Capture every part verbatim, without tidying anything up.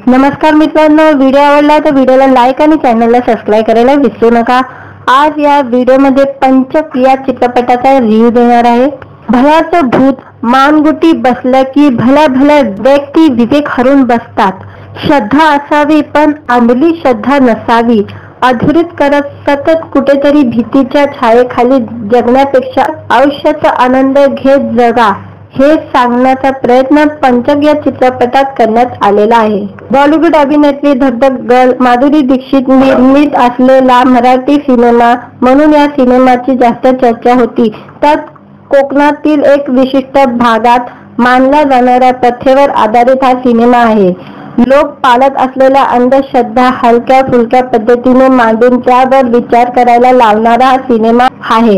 नमस्कार मित्रांनो, व्हिडिओ आवडला तर व्हिडिओला लाईक आणि चॅनलला सबस्क्राईब करायला विसरू नका। आज या व्हिडिओमध्ये पंचक या चित्रपटाचा रिव्ह्यू देणार आहे। भल्याचं भूत मानगुटी बसलं की भल्या भल्या व्यक्ती विवेक हरून बसतात। श्रद्धा असावी पण अंधली श्रद्धा नसावी। अधुरीत करत सतत कुठेतरी भीतीच्या छायेखाली जगण्यापेक्षा आयुष्याचा आनंद घेत जगा, हे सांगण्याचा प्रयत्न पंचक या चित्रपटात करण्यात आलेला आहे। बॉलिवूड अभिनेत्री धकधक गर्ल माधुरी दीक्षित निर्मित असलेला मराठी सिनेमा म्हणून या सिनेमाची जास्त चर्चा होती। त्यात कोकणातील एक विशिष्ट भागात मानल्या जाणाऱ्या प्रथेवर आधारित हा सिनेमा आहे। लोक पाळत असलेल्या अंधश्रद्धा हलक्या फुलक्या पद्धतीने मांडून त्यावर विचार करायला लावणारा हा सिनेमा आहे।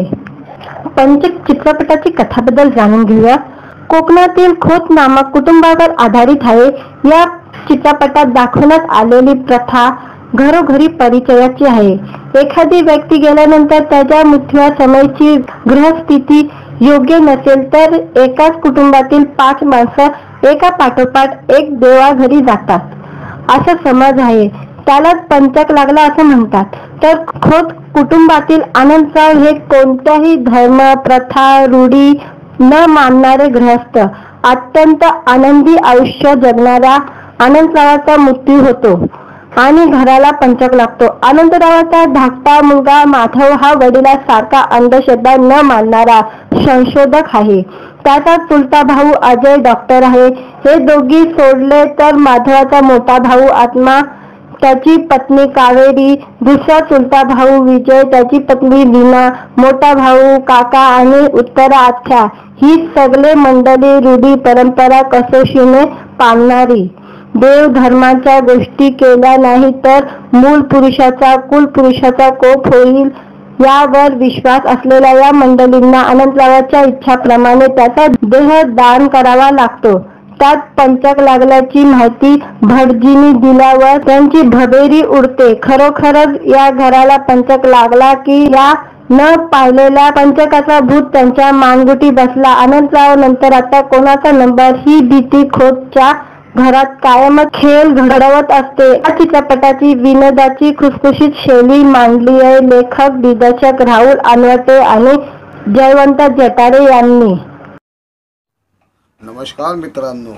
पंचक चित्रपटाची कथाबद्दल जाणून घेऊया। कोकणातील खोत नामक कुटुंबावर आधारित आहे। या चित्रपटात दाखवण्यात आलेली प्रथा घरोघरी परिचयाची आहे। एखादी व्यक्ती गेल्यानंतर त्याच्या मृत्यूसमयची ग्रहस्थिती योग्य नसेल तर एकाच कुटुंबातील पाच माणसं एका पाठोपाठ एक देवाघरी जातात, असा समज आहे। त्यालाच पंचक लागला असं म्हणतात। तर खोत कुटुंबातील आनंदराव हे कोणत्याही धर्म प्रथा रूढी न मानणारे गृहस्थ, अत्यंत आनंदी आयुष्य जगणाऱ्या आनंदरावाचा मृत्यू होतो आणि घराला पंचक लागतो। आनंदरावाचा धाकटा मुलगा माधव हा वडिलांसारखा अंधश्रद्धा न मानणारा संशोधक आहे। त्याचा चुलता भाऊ अजय डॉक्टर आहे। हे दोघी सोडले तर माधवाचा मोठा भाऊ आत्मा, त्याची पत्नी कावेरी, दुसरा चुलता भाऊ विजय, त्याची पत्नी लीना, मोठा भाऊ काका आणि उत्तरा आख्या, ही सगळे मंडळी रूढी परंपरा कसोशीने पाळणारी, देव धर्माच्या गोष्टी केल्या नाही तर मूळ पुरुषाचा कुलपुरुषाचा कोप होईल यावर विश्वास असलेल्या या मंडळींना अनंतरावाच्या इच्छाप्रमाणे त्याचा देह दान करावा लागतो। त्यात पंचक लागल्याची माहिती भटजींनी दिल्यावर त्यांची भवेरी उडते। खरोखरच या घराला पंचक लागला की या न पाहिलेल्या पंचकाचा भूत त्यांच्या मानगुटी बसला। अनंतराव नंतर आता कोणाचा नंबर ही भीती खोतच्या घरात कायमच खेळ घडवत असते। या चित्रपटाची विनोदाची खुसखुशीत शैली मांडली आहे लेखक दिग्दर्शक राहुल अनवटे आणि जयवंत जटारे यांनी। नमस्कार मित्रांनो,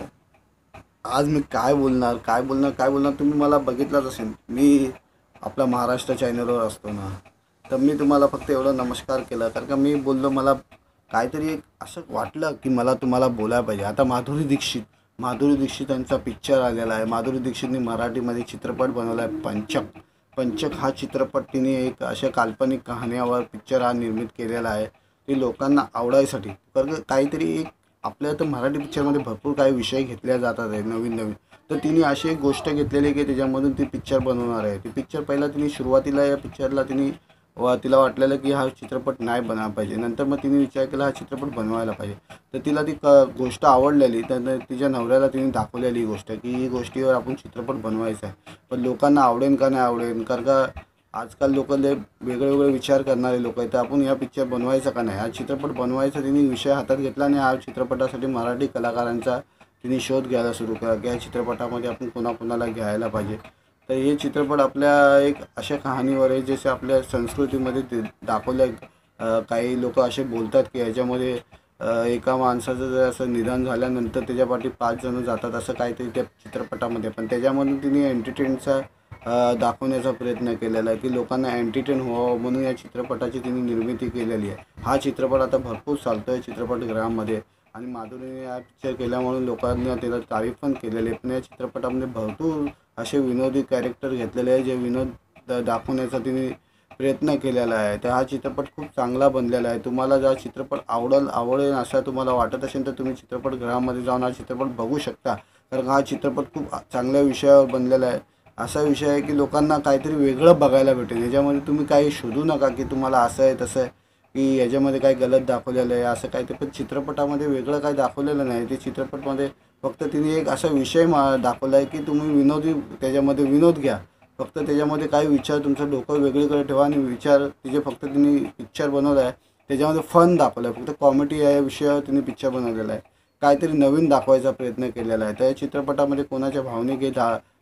आज मी काय बोलणार काय बोलणार काय बोलणार तुम्ही मला बघितलंच असेल। मी आपला महाराष्ट्र चॅनलवर असतो ना, तर मी तुम्हाला फक्त एवढं नमस्कार केलं कारण का मी बोललो मला काहीतरी एक असं वाटलं की मला तुम्हाला बोलायला पाहिजे। आता माधुरी दीक्षित माधुरी दीक्षित यांचा पिक्चर आलेला आहे। माधुरी दीक्षितने मराठीमध्ये चित्रपट बनवला आहे पंचक। पंचक हा चित्रपट तिने एक अशा काल्पनिक कहाण्यावर पिक्चर हा निर्मित केलेला आहे, ते लोकांना आवडायसाठी। कारण काहीतरी एक आपल्या तर मराठी पिक्चरमध्ये भरपूर काही विषय घेतल्या जातात आहे नवीन नवीन, तर तिने अशी एक गोष्ट घेतलेली आहे की त्याच्यामधून ती पिक्चर बनवणार आहे। ती पिक्चर पहिला तिने सुरुवातीला या पिक्चरला तिने व तिला वाटलेलं की हा चित्रपट नाही बनायला पाहिजे, नंतर मग तिने विचार केला हा चित्रपट बनवायला पाहिजे। तर तिला ती क गोष्ट आवडलेली, तर तिच्या नवऱ्याला तिने दाखवलेली ही गोष्ट की ही गोष्टीवर आपण चित्रपट बनवायचा आहे। पण लोकांना आवडेल का नाही आवडेल, कारण का आजकाल लोक लय वेगळे वेगळे विचार करणारे लोक आहेत, तर आपण या पिक्चर बनवायचा का नाही, हा चित्रपट बनवायचा तिने विषय हातात घेतला आणि हा चित्रपटासाठी मराठी कलाकारांचा तिने शोध घ्यायला सुरू केला की या चित्रपटामध्ये आपण कोणाकोणाला घ्यायला पाहिजे। तर हे चित्रपट आपल्या एक अशा कहाणीवर आहे जसे आपल्या संस्कृतीमध्ये दाखवलं आहे। काही लोक असे बोलतात की याच्यामध्ये एका माणसाचं जर असं निधन झाल्यानंतर त्याच्यापाठी पाच जण जातात असं काहीतरी त्या चित्रपटामध्ये, पण त्याच्यामधून तिने एंटरटेनचा दाखवण्याचा प्रयत्न केलेला आहे की लोकांना एंटरटेन व्हावं म्हणून या चित्रपटाची तिने निर्मिती केलेली आहे। हा चित्रपट आता भरपूर चालतो आहे चित्रपटगृहामध्ये आणि माधुरीने हा पिक्चर केल्यामुळे लोकांना त्याला तारीफ पण केलेली आहे। पण या चित्रपटामध्ये भरपूर असे विनोदी कॅरेक्टर घेतलेले आहे जे विनोद दाखवण्याचा तिने प्रयत्न केलेला आहे। तर हा चित्रपट खूप चांगला बनलेला आहे। तुम्हाला जर चित्रपट आवडेल आवडेल असं तुम्हाला वाटत असेल तर तुम्ही चित्रपटगृहामध्ये जाऊन हा चित्रपट बघू शकता, कारण हा चित्रपट खूप चांगल्या विषयावर बनलेला आहे। असा विषय आहे की लोकांना काहीतरी वेगळं बघायला भेटेल। याच्यामध्ये तुम्ही काही शोधू नका की तुम्हाला असं आहे तसं आहे की याच्यामध्ये काही गलत दाखवलेलं आहे असं काही, ते पण चित्रपटामध्ये वेगळं काही दाखवलेलं नाही। ते चित्रपटमध्ये फक्त तिने एक असा विषय मा दाखवला आहे की तुम्ही विनोदी त्याच्यामध्ये विनोद घ्या, फक्त त्याच्यामध्ये काही विचार तुमचं डोकं वेगळीकडे ठेवा आणि विचार तिचे फक्त तिने पिक्चर बनवलं आहे त्याच्यामध्ये फन दाखवलं आहे, फक्त कॉमेडी या विषयावर तिने पिक्चर बनवलेला आहे, काहीतरी नवीन दाखवायचा प्रयत्न केलेला आहे। त्या चित्रपटामध्ये कोणाच्या भावनिक धा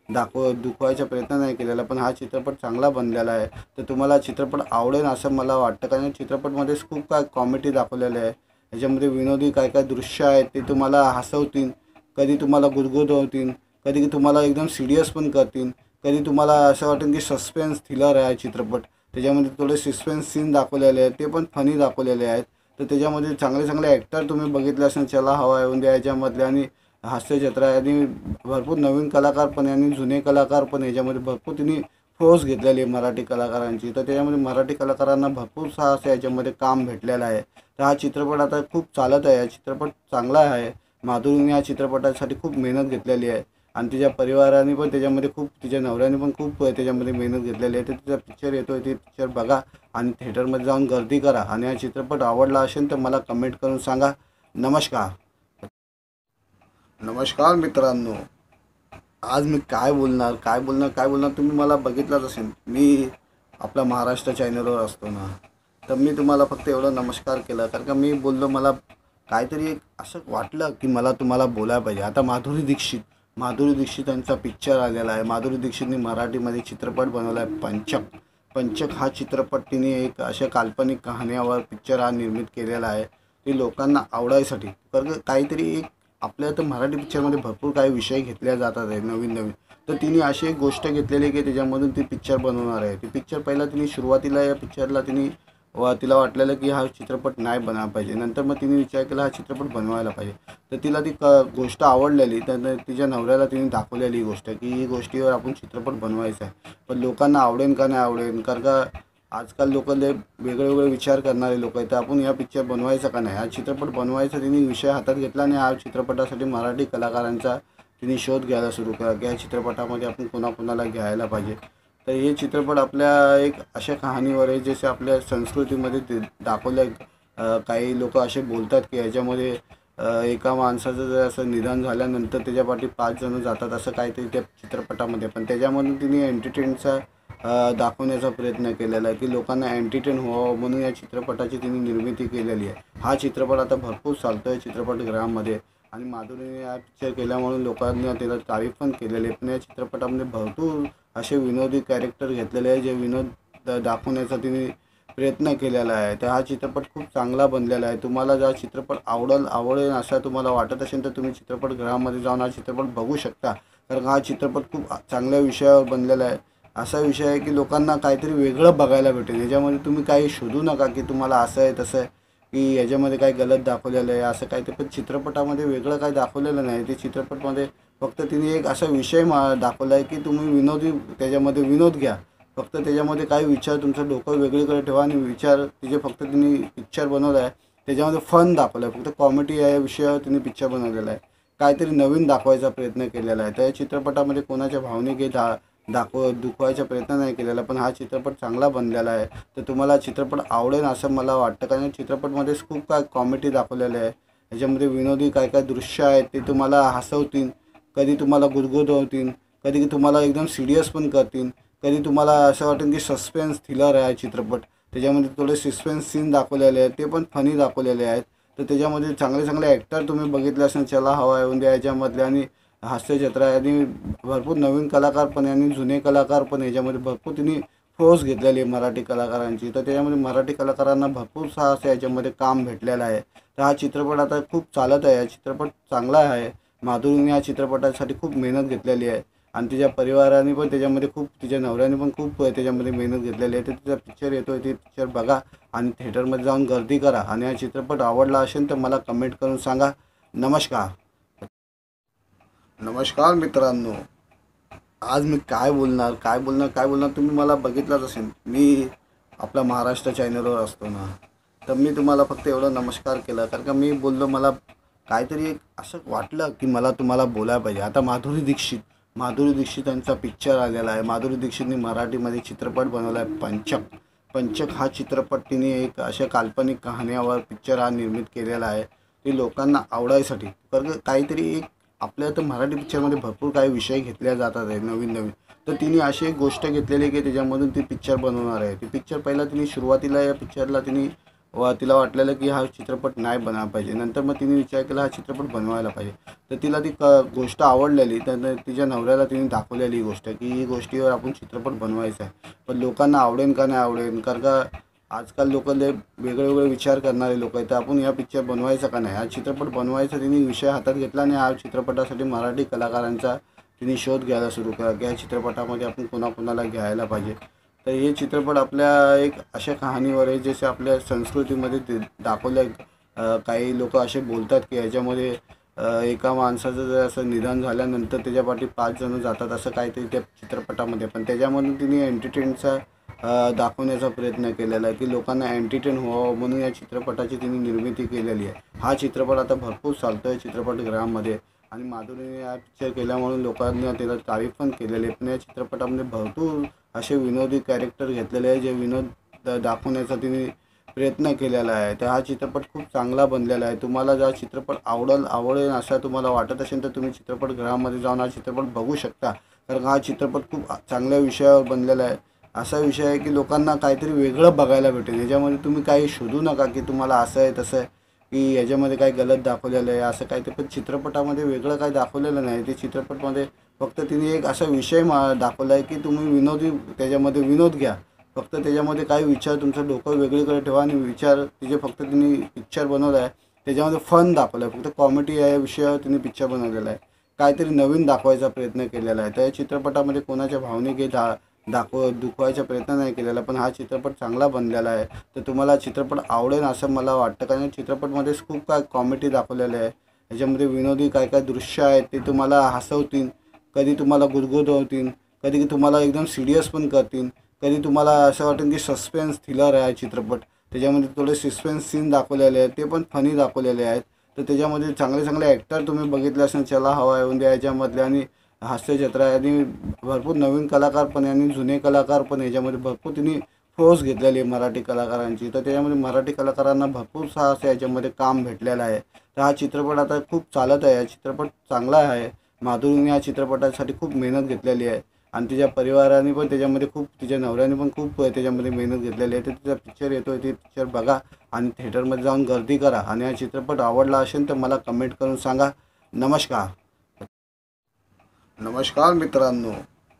दाखव दुखवायचा प्रयत्न नाही केलेला, पण हा चित्रपट चांगला बनलेला आहे. तर तुम्हाला चित्रपट आवडेल असं मला वाटतं, कारण चित्रपटमध्ये खूप काय कॉमेडी दाखवलेलं आहे. याच्यामध्ये विनोदी काय काय दृश्य आहेत ते तुम्हाला हसवतील, कधी तुम्हाला गुदगुदवतील, कधी तुम्हाला एकदम सिरियस पण करतील, कधी तुम्हाला असं वाटेल की सस्पेन्स थ्रिलर आहे चित्रपट. त्याच्यामध्ये थोडे सस्पेन्स सीन दाखवलेले आहेत, ते पण फनी दाखवलेले आहेत. तर त्याच्यामध्ये चांगले चांगले ॲक्टर तुम्ही बघितले असेल, चला हवा येऊन द्या याच्यामधले, आणि हास्यजत्रा आणि भरपूर नवीन कलाकार पण आणि जुने कलाकार पण याच्यामध्ये भरपूर तिने फोर्स घेतलेली आहे मराठी कलाकारांची. तर त्याच्यामध्ये मराठी कलाकारांना भरपूर असं याच्यामध्ये काम भेटलेलं आहे. तर हा चित्रपट आता खूप चालत आहे, हा चित्रपट चांगला आहे. माधुरीने या चित्रपटासाठी खूप मेहनत घेतलेली आहे आणि तिच्या परिवाराने पण त्याच्यामध्ये खूप, तिच्या नवऱ्याने पण खूप त्याच्यामध्ये मेहनत घेतलेली आहे. तर तिचा पिक्चर येतो आहे, ते पिक्चर बघा आणि थिएटरमध्ये जाऊन गर्दी करा. आणि हा चित्रपट आवडला असेल तर मला कमेंट करून सांगा. नमस्कार. नमस्कार मित्रांनो, आज मी काय बोलणार काय बोलणार काय बोलणार तुम्ही मला बघितलंच असेल. मी आपला महाराष्ट्र चॅनलवर असतो ना, तर मी तुम्हाला फक्त एवढं नमस्कार केलं, कारण का मी बोललो मला काहीतरी एक असं वाटलं की मला तुम्हाला बोलायला पाहिजे. आता माधुरी दीक्षित माधुरी दीक्षित यांचा पिक्चर आलेला आहे. माधुरी दीक्षितने मराठीमध्ये चित्रपट बनवला आहे पंचक. पंचक हा चित्रपट तिने एक अशा काल्पनिक कहाण्यावर पिक्चर हा निर्मित केलेला आहे, ते लोकांना आवडायसाठी. कारण काहीतरी एक आपल्या तर मराठी पिक्चरमध्ये भरपूर काही विषय घेतल्या जातात आहे नवीन नवीन. तर तिने अशी एक गोष्ट घेतलेली आहे की त्याच्यामधून ती पिक्चर बनवणार आहे. ती पिक्चर पहिला तिने सुरुवातीला या पिक्चरला तिने व तिला वाटलेलं की हा चित्रपट नाही बनायला पाहिजे. नंतर मग तिने विचार केला हा चित्रपट बनवायला पाहिजे. तर तिला ती क गोष्ट आवडलेली, तर तिच्या नवऱ्याला तिने दाखवलेली ही गोष्ट की ही गोष्टीवर आपण चित्रपट बनवायचा आहे. पण लोकांना आवडेल का नाही आवडेल, कारण का आजकाल लोक लय वेगळे वेगळे विचार करणारे लोक आहेत. तर आपण या पिक्चर बनवायचा का नाही, हा चित्रपट बनवायचा तिने विषय हातात घेतला आणि हा चित्रपटासाठी मराठी कलाकारांचा तिने शोध घ्यायला सुरू केला की या चित्रपटामध्ये आपण कोणाकोणाला घ्यायला पाहिजे. तर हे चित्रपट आपल्या एक अशा कहाणीवर आहे, जसे आपल्या संस्कृतीमध्ये ते दाखवलं. काही लोक असे बोलतात की याच्यामध्ये एका माणसाचं जर असं निधन झाल्यानंतर त्याच्यापाठी पाच जण जातात असं काहीतरी त्या चित्रपटामध्ये. पण त्याच्यामधून तिने एंटरटेनचा दाखवण्याचा प्रयत्न केलेला आहे की लोकांना एंटरटेन व्हावं म्हणून या चित्रपटाची तिने निर्मिती केलेली आहे. हा चित्रपट आता भरपूर चालतो आहे चित्रपटगृहामध्ये आणि माधुरीने हा पिक्चर केल्यामुळे लोकांना त्याला तारीफ पण केलेली आहे. पण या चित्रपटामध्ये भरपूर असे विनोदी कॅरेक्टर घेतलेले आहे, जे विनोद दाखवण्याचा तिने प्रयत्न केलेला आहे. तर हा चित्रपट खूप चांगला बनलेला आहे. तुम्हाला जर चित्रपट आवडेल आवडेल असं तुम्हाला वाटत असेल तर तुम्ही चित्रपटगृहामध्ये जाऊन हा चित्रपट बघू शकता, कारण हा चित्रपट खूप चांगल्या विषयावर बनलेला आहे. असा विषय आहे की लोकांना काहीतरी वेगळं बघायला भेटेल. याच्यामध्ये तुम्ही काही शोधू नका की तुम्हाला असं आहे तसं आहे की याच्यामध्ये काही गलत दाखवलेलं आहे असं काय. ते पण चित्रपटामध्ये वेगळं काही दाखवलेलं नाही. ते चित्रपटमध्ये फक्त तिने एक असा विषय मा दाखवला आहे की तुम्ही विनोदी त्याच्यामध्ये विनोद घ्या. फक्त त्याच्यामध्ये काही विचार तुमचं डोकं वेगळीकडे ठेवा आणि विचार तिचे फक्त तिने पिक्चर बनवलं आहे. त्याच्यामध्ये फन दाखवलं आहे, फक्त कॉमेडी या विषयावर तिने पिक्चर बनवलेला आहे. काहीतरी नवीन दाखवायचा प्रयत्न केलेला आहे. त्या चित्रपटामध्ये कोणाच्या भावनिक दा दाखव दुखवायचा प्रयत्न नाही केलेला, पण हा चित्रपट चांगला बनलेला आहे. तर तुम्हाला चित्रपट आवडेल असं मला वाटतं, कारण चित्रपटमध्ये खूप काय कॉमेडी दाखवलेलं आहे. याच्यामध्ये विनोदी काय काय दृश्य आहेत ते तुम्हाला हसवतील, कधी तुम्हाला गुदगुदवतील, कधी तुम्हाला एकदम सिरियस पण करतील, कधी तुम्हाला असं वाटेल की सस्पेन्स थ्रिलर आहे चित्रपट. त्याच्यामध्ये थोडे सस्पेन्स सीन दाखवलेले आहेत, ते पण फनी दाखवलेले आहेत. तर त्याच्यामध्ये चांगले चांगले ॲक्टर तुम्ही बघितले असेल, चला हवा येऊन द्या याच्यामधले, आणि हास्यजत्रा आणि भरपूर नवीन कलाकार पण आणि जुने कलाकार पण याच्यामध्ये भरपूर तिने फोर्स घेतलेली आहे मराठी कलाकारांची. तर त्याच्यामध्ये मराठी कलाकारांना भरपूर असं याच्यामध्ये काम भेटलेलं आहे. तर हा चित्रपट आता खूप चालत आहे, हा चित्रपट चांगला आहे. माधुरीने या चित्रपटासाठी खूप मेहनत घेतलेली आहे आणि तिच्या परिवाराने पण त्याच्यामध्ये खूप, तिच्या नवऱ्याने पण खूप त्याच्यामध्ये मेहनत घेतलेली आहे. तर तिचा पिक्चर येतो आहे, ते पिक्चर बघा आणि थिएटरमध्ये जाऊन गर्दी करा. आणि हा चित्रपट आवडला असेल तर मला कमेंट करून सांगा. नमस्कार. नमस्कार मित्रांनो, आज मी काय बोलणार काय बोलणार काय बोलणार तुम्ही मला बघितलंच असेल. मी आपला महाराष्ट्र चॅनलवर असतो ना, तर मी तुम्हाला फक्त एवढं नमस्कार केलं, कारण का मी बोललो मला काहीतरी एक असं वाटलं की मला तुम्हाला बोलायला पाहिजे. आता माधुरी दीक्षित माधुरी दीक्षित यांचा पिक्चर आलेला आहे. माधुरी दीक्षितने मराठीमध्ये चित्रपट बनवला आहे पंचक. पंचक हा चित्रपट तिने एक अशा काल्पनिक कहाण्यावर पिक्चर हा निर्मित केलेला आहे, ते लोकांना आवडायसाठी. कारण काहीतरी एक आपल्या तर मराठी पिक्चरमध्ये भरपूर काही विषय घेतल्या जातात आहे नवीन नवीन. तर तिने अशी एक गोष्ट घेतलेली की त्याच्यामधून ती पिक्चर बनवणार आहे. ती पिक्चर पहिला तिने सुरुवातीला या पिक्चरला तिने व तिला वाटलेलं की हा चित्रपट नाही बनायला पाहिजे. नंतर मग तिने विचार केला हा चित्रपट बनवायला पाहिजे. तर तिला ती क गोष्ट आवडलेली. तर तिच्या नवऱ्याला तिने दाखवलेली ही गोष्ट की ही गोष्टीवर आपण चित्रपट बनवायचा आहे. पण लोकांना आवडेल का नाही आवडेल, कारण का आजकाल लोक लय वेगळे वेगळे विचार करणारे लोक आहेत. तर आपण या पिक्चर बनवायचा का नाही, हा चित्रपट बनवायचा तिने विषय हातात घेतला आणि हा चित्रपटासाठी मराठी कलाकारांचा तिने शोध घ्यायला सुरू केला की या चित्रपटामध्ये आपण कोणाकोणाला घ्यायला पाहिजे. तर हे चित्रपट आपल्या एक अशा कहाणीवर आहे जसे आपल्या संस्कृतीमध्ये ते दाखवलं आहे. काही लोक असे बोलतात की याच्यामध्ये एका माणसाचं जर असं निधन झाल्यानंतर त्याच्या पाठी पाच जण जातात असं काहीतरी त्या चित्रपटामध्ये. पण त्याच्यामधून तिने एंटरटेनचा दाखवण्याचा प्रयत्न केलेला आहे की लोकांना एंटरटेन व्हावं म्हणून या चित्रपटाची तिने निर्मिती केलेली आहे. हा चित्रपट आता भरपूर चालतो आहे चित्रपटगृहामध्ये आणि माधुरीने हा पिक्चर केल्यामुळे लोकांनी त्याला तारीफ पण केलेली आहे. पण या चित्रपटामध्ये भरपूर असे विनोदी कॅरेक्टर घेतलेले आहे जे विनोद दाखवण्याचा तिने प्रयत्न केलेला आहे. तर हा चित्रपट खूप चांगला बनलेला आहे. तुम्हाला जर चित्रपट आवडेल आवडेल असं तुम्हाला वाटत असेल तर तुम्ही चित्रपटगृहामध्ये जाऊन हा चित्रपट बघू शकता. कारण हा चित्रपट खूप चांगल्या विषयावर बनलेला आहे. असा विषय आहे की लोकांना काहीतरी वेगळं बघायला भेटेल. याच्यामध्ये तुम्ही काही शोधू नका की तुम्हाला असं आहे तसं आहे की याच्यामध्ये काही गलत दाखवलेलं आहे असं काही. ते पण चित्रपटामध्ये वेगळं काही दाखवलेलं नाही. ते चित्रपटमध्ये फक्त तिने एक असा विषय मा दाखवला आहे की तुम्ही विनोदी त्याच्यामध्ये विनोद घ्या. फक्त त्याच्यामध्ये काही विचार तुमचं डोकं वेगळीकडे ठेवा आणि विचार तिचे फक्त तिने पिक्चर बनवलं आहे. त्याच्यामध्ये फन दाखवलं आहे. फक्त कॉमेडी या विषयावर तिने पिक्चर बनवलेला आहे. काहीतरी नवीन दाखवायचा प्रयत्न केलेला आहे. त्या चित्रपटामध्ये कोणाच्या भावनिक दा दाखव दुखवायचा प्रयत्न नाही केलेला. पण हा चित्रपट चांगला बनलेला आहे. तर तुम्हाला चित्रपट आवडेल असं मला वाटतं. कारण चित्रपटमध्ये खूप काय कॉमेडी दाखवलेलं आहे. याच्यामध्ये विनोदी काय काय दृश्य आहेत ते तुम्हाला हसवतील, कधी तुम्हाला गुदगुदवतील, कधी तुम्हाला एकदम सिरियस पण करतील, कधी तुम्हाला असं वाटेल की सस्पेन्स थ्रिलर आहे चित्रपट. त्याच्यामध्ये थोडे सस्पेन्स सीन दाखवलेले आहेत ते पण फनी दाखवलेले आहेत. तर त्याच्यामध्ये चांगले चांगले ॲक्टर तुम्ही बघितले असेल. चला हवा येऊन द्या याच्यामधले आणि हास्यजत्रा आणि भरपूर नवीन कलाकार पण आणि जुने कलाकार पण याच्यामध्ये भरपूर तिने फोर्स घेतलेली आहे मराठी कलाकारांची. तर त्याच्यामध्ये मराठी कलाकारांना भरपूर असं याच्यामध्ये काम भेटलेलं आहे. तर हा चित्रपट आता खूप चालत आहे. हा चित्रपट चांगला आहे. माधुरीने या चित्रपटासाठी खूप मेहनत घेतलेली आहे आणि तिच्या परिवाराने पण त्याच्यामध्ये खूप तिच्या नवऱ्याने पण खूप त्याच्यामध्ये मेहनत घेतलेली आहे. तर तिचा पिक्चर येतो आहे ते पिक्चर बघा आणि थिएटरमध्ये जाऊन गर्दी करा आणि हा चित्रपट आवडला असेल तर मला कमेंट करून सांगा. नमस्कार. नमस्कार मित्रांनो,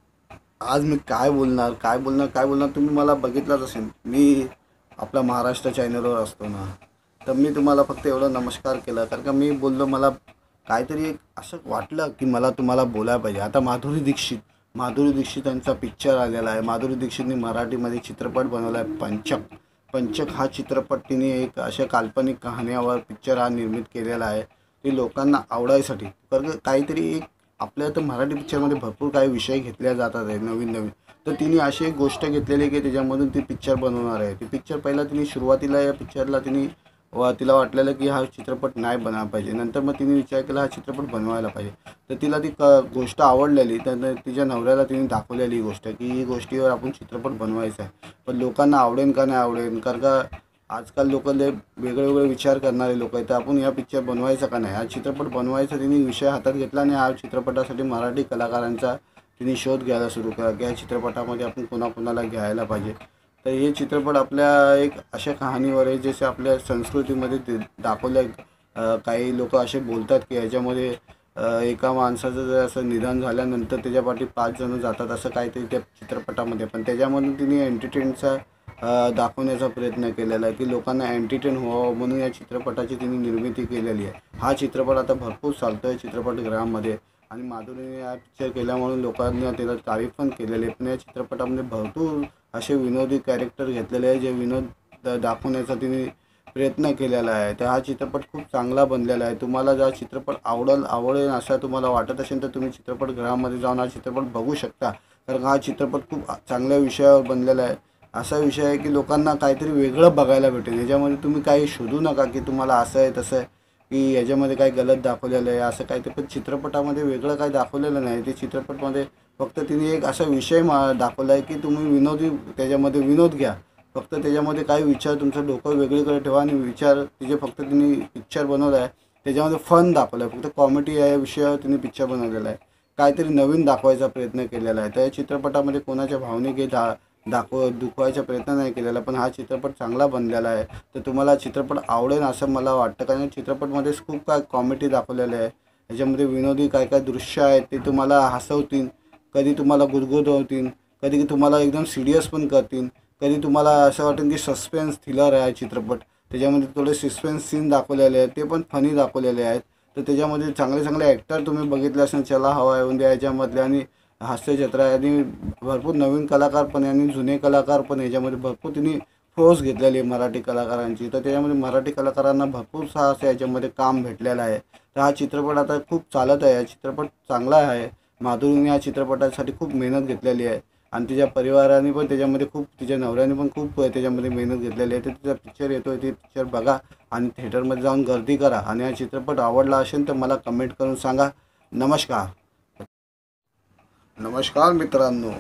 आज मी काय बोलणार काय बोलणार काय बोलणार तुम्ही मला बघितलंच असेल. मी आपला महाराष्ट्र चॅनलवर असतो ना, तर मी तुम्हाला फक्त एवढं नमस्कार केलं कारण का मी बोललो मला काहीतरी एक असं वाटलं की मला तुम्हाला बोलायला पाहिजे. आता माधुरी दीक्षित माधुरी दीक्षित यांचा पिक्चर आलेला आहे. माधुरी दीक्षितने मराठीमध्ये चित्रपट बनवला आहे पंचक. पंचक हा चित्रपट तिने एक अशा काल्पनिक कहाण्यावर पिक्चर हा निर्मित केलेला आहे. ते लोकांना आवडायसाठी. कारण काहीतरी एक आपल्या तर मराठी पिक्चरमध्ये भरपूर काही विषय घेतले जातात आहे नवीन नवीन. तर तिने अशी एक गोष्ट घेतलेली की त्याच्यामधून ती पिक्चर बनवणार आहे. ती पिक्चर पहिला तिने सुरुवातीला या पिक्चरला तिने व तिला वाटलेलं की हा चित्रपट नाही बनायला पाहिजे. नंतर मग तिने विचार केला हा चित्रपट बनवायला पाहिजे. तर तिला ती क गोष्ट आवडलेली. तर तिच्या नवऱ्याला तिने दाखवलेली ही गोष्ट की ही गोष्टीवर आपण चित्रपट बनवायचा आहे. पण लोकांना आवडेल का नाही आवडेल, कारण का आजकाल लोक लय वेगळे वेगळे विचार करणारे लोक आहेत. तर आपण या पिक्चर बनवायचा का नाही, हा चित्रपट बनवायचा तिने विषय हातात घेतला आणि हा चित्रपटासाठी मराठी कलाकारांचा तिने शोध घ्यायला सुरू केला की या चित्रपटामध्ये आपण कोणाकोणाला घ्यायला पाहिजे. तर हे चित्रपट आपल्या एक अशा कहाणीवर आहे जसे आपल्या संस्कृतीमध्ये ते दाखवलं आहे. काही लोक असे बोलतात की याच्यामध्ये एका माणसाचं जर असं निधन झाल्यानंतर त्याच्या पाठी पाच जण जातात असं काहीतरी त्या चित्रपटामध्ये. पण त्याच्यामधून तिने एंटरटेनचा दाखवण्याचा प्रयत्न केलेला आहे की लोकांना एंटरटेन व्हावं म्हणून या चित्रपटाची तिने निर्मिती केलेली आहे. हा चित्रपट आता भरपूर चालतो आहे चित्रपटगृहामध्ये आणि माधुरीने हा पिक्चर केल्यामुळे लोकांनी त्याला तारीफ पण केलेली आहे. पण या चित्रपटामध्ये भरपूर असे विनोदी कॅरेक्टर घेतलेले आहे जे विनोद दाखवण्याचा तिने प्रयत्न केलेला आहे. तर हा चित्रपट खूप चांगला बनलेला आहे. तुम्हाला जर चित्रपट आवडेल आवडेल असं तुम्हाला वाटत असेल तर तुम्ही चित्रपटगृहामध्ये जाऊन हा चित्रपट बघू शकता. कारण हा चित्रपट खूप चांगल्या विषयावर बनलेला आहे. असा विषय आहे की लोकांना काहीतरी वेगळं बघायला भेटेल. याच्यामध्ये तुम्ही काही शोधू नका की तुम्हाला असं आहे तसं आहे की याच्यामध्ये काही गलत दाखवलेलं आहे असं काही. ते पण चित्रपटामध्ये वेगळं काही दाखवलेलं नाही. ते चित्रपटमध्ये फक्त तिने एक असा विषय मा दाखवला आहे की तुम्ही विनोदी त्याच्यामध्ये विनोद घ्या. फक्त त्याच्यामध्ये काही विचार तुमचं डोकं वेगळीकडे ठेवा आणि विचार तिचे फक्त तिने पिक्चर बनवलं आहे. त्याच्यामध्ये फन दाखवलं आहे. फक्त कॉमेडी या विषयावर तिने पिक्चर बनवलेला आहे. काहीतरी नवीन दाखवायचा प्रयत्न केलेला आहे. त्या चित्रपटामध्ये कोणाच्या भावनिक दा दाखव दुखवायचा प्रयत्न नाही केलेला, पण हा चित्रपट चांगला बनलेला आहे. तर तुम्हाला चित्रपट आवडेल असं मला वाटतं, कारण चित्रपटमध्येच खूप काय कॉमेडी दाखवलेलं आहे. याच्यामध्ये विनोदी काय काय दृश्य आहेत ते तुम्हाला हसवतील, कधी तुम्हाला गुदगुदवतील, कधी तुम्हाला एकदम सिरियस पण करतील, कधी तुम्हाला असं वाटेल की सस्पेन्स थ्रिलर आहे चित्रपट. त्याच्यामध्ये थोडे सस्पेन्स सीन दाखवलेले आहेत, ते पण फनी दाखवलेले आहेत. तर त्याच्यामध्ये चांगले चांगले ॲक्टर तुम्ही बघितले असेल, चला हवा येऊन द्या याच्यामधले, आणि हास्यचित्र आहे, आणि भरपूर नवीन कलाकार पण आहे आणि जुने कलाकार पण याच्यामध्ये भरपूर तिने फोर्स घेतलेली आहे मराठी कलाकारांची. तर त्याच्यामध्ये मराठी कलाकारांना भरपूर साहस याच्यामध्ये काम भेटलेलं आहे. तर हा चित्रपट आता खूप चालत आहे, हा चित्रपट चांगला आहे. माधुरीने या चित्रपटासाठी खूप मेहनत घेतलेली आहे, आणि तिच्या परिवाराने पण त्याच्यामध्ये खूप, तिच्या नवऱ्याने पण खूप त्याच्यामध्ये मेहनत घेतलेली आहे. तर तिचा पिक्चर येतो आहे, ते पिक्चर बघा आणि थिएटरमध्ये जाऊन गर्दी करा, आणि हा चित्रपट आवडला असेल तर मला कमेंट करून सांगा. नमस्कार. नमस्कार मित्रांनो,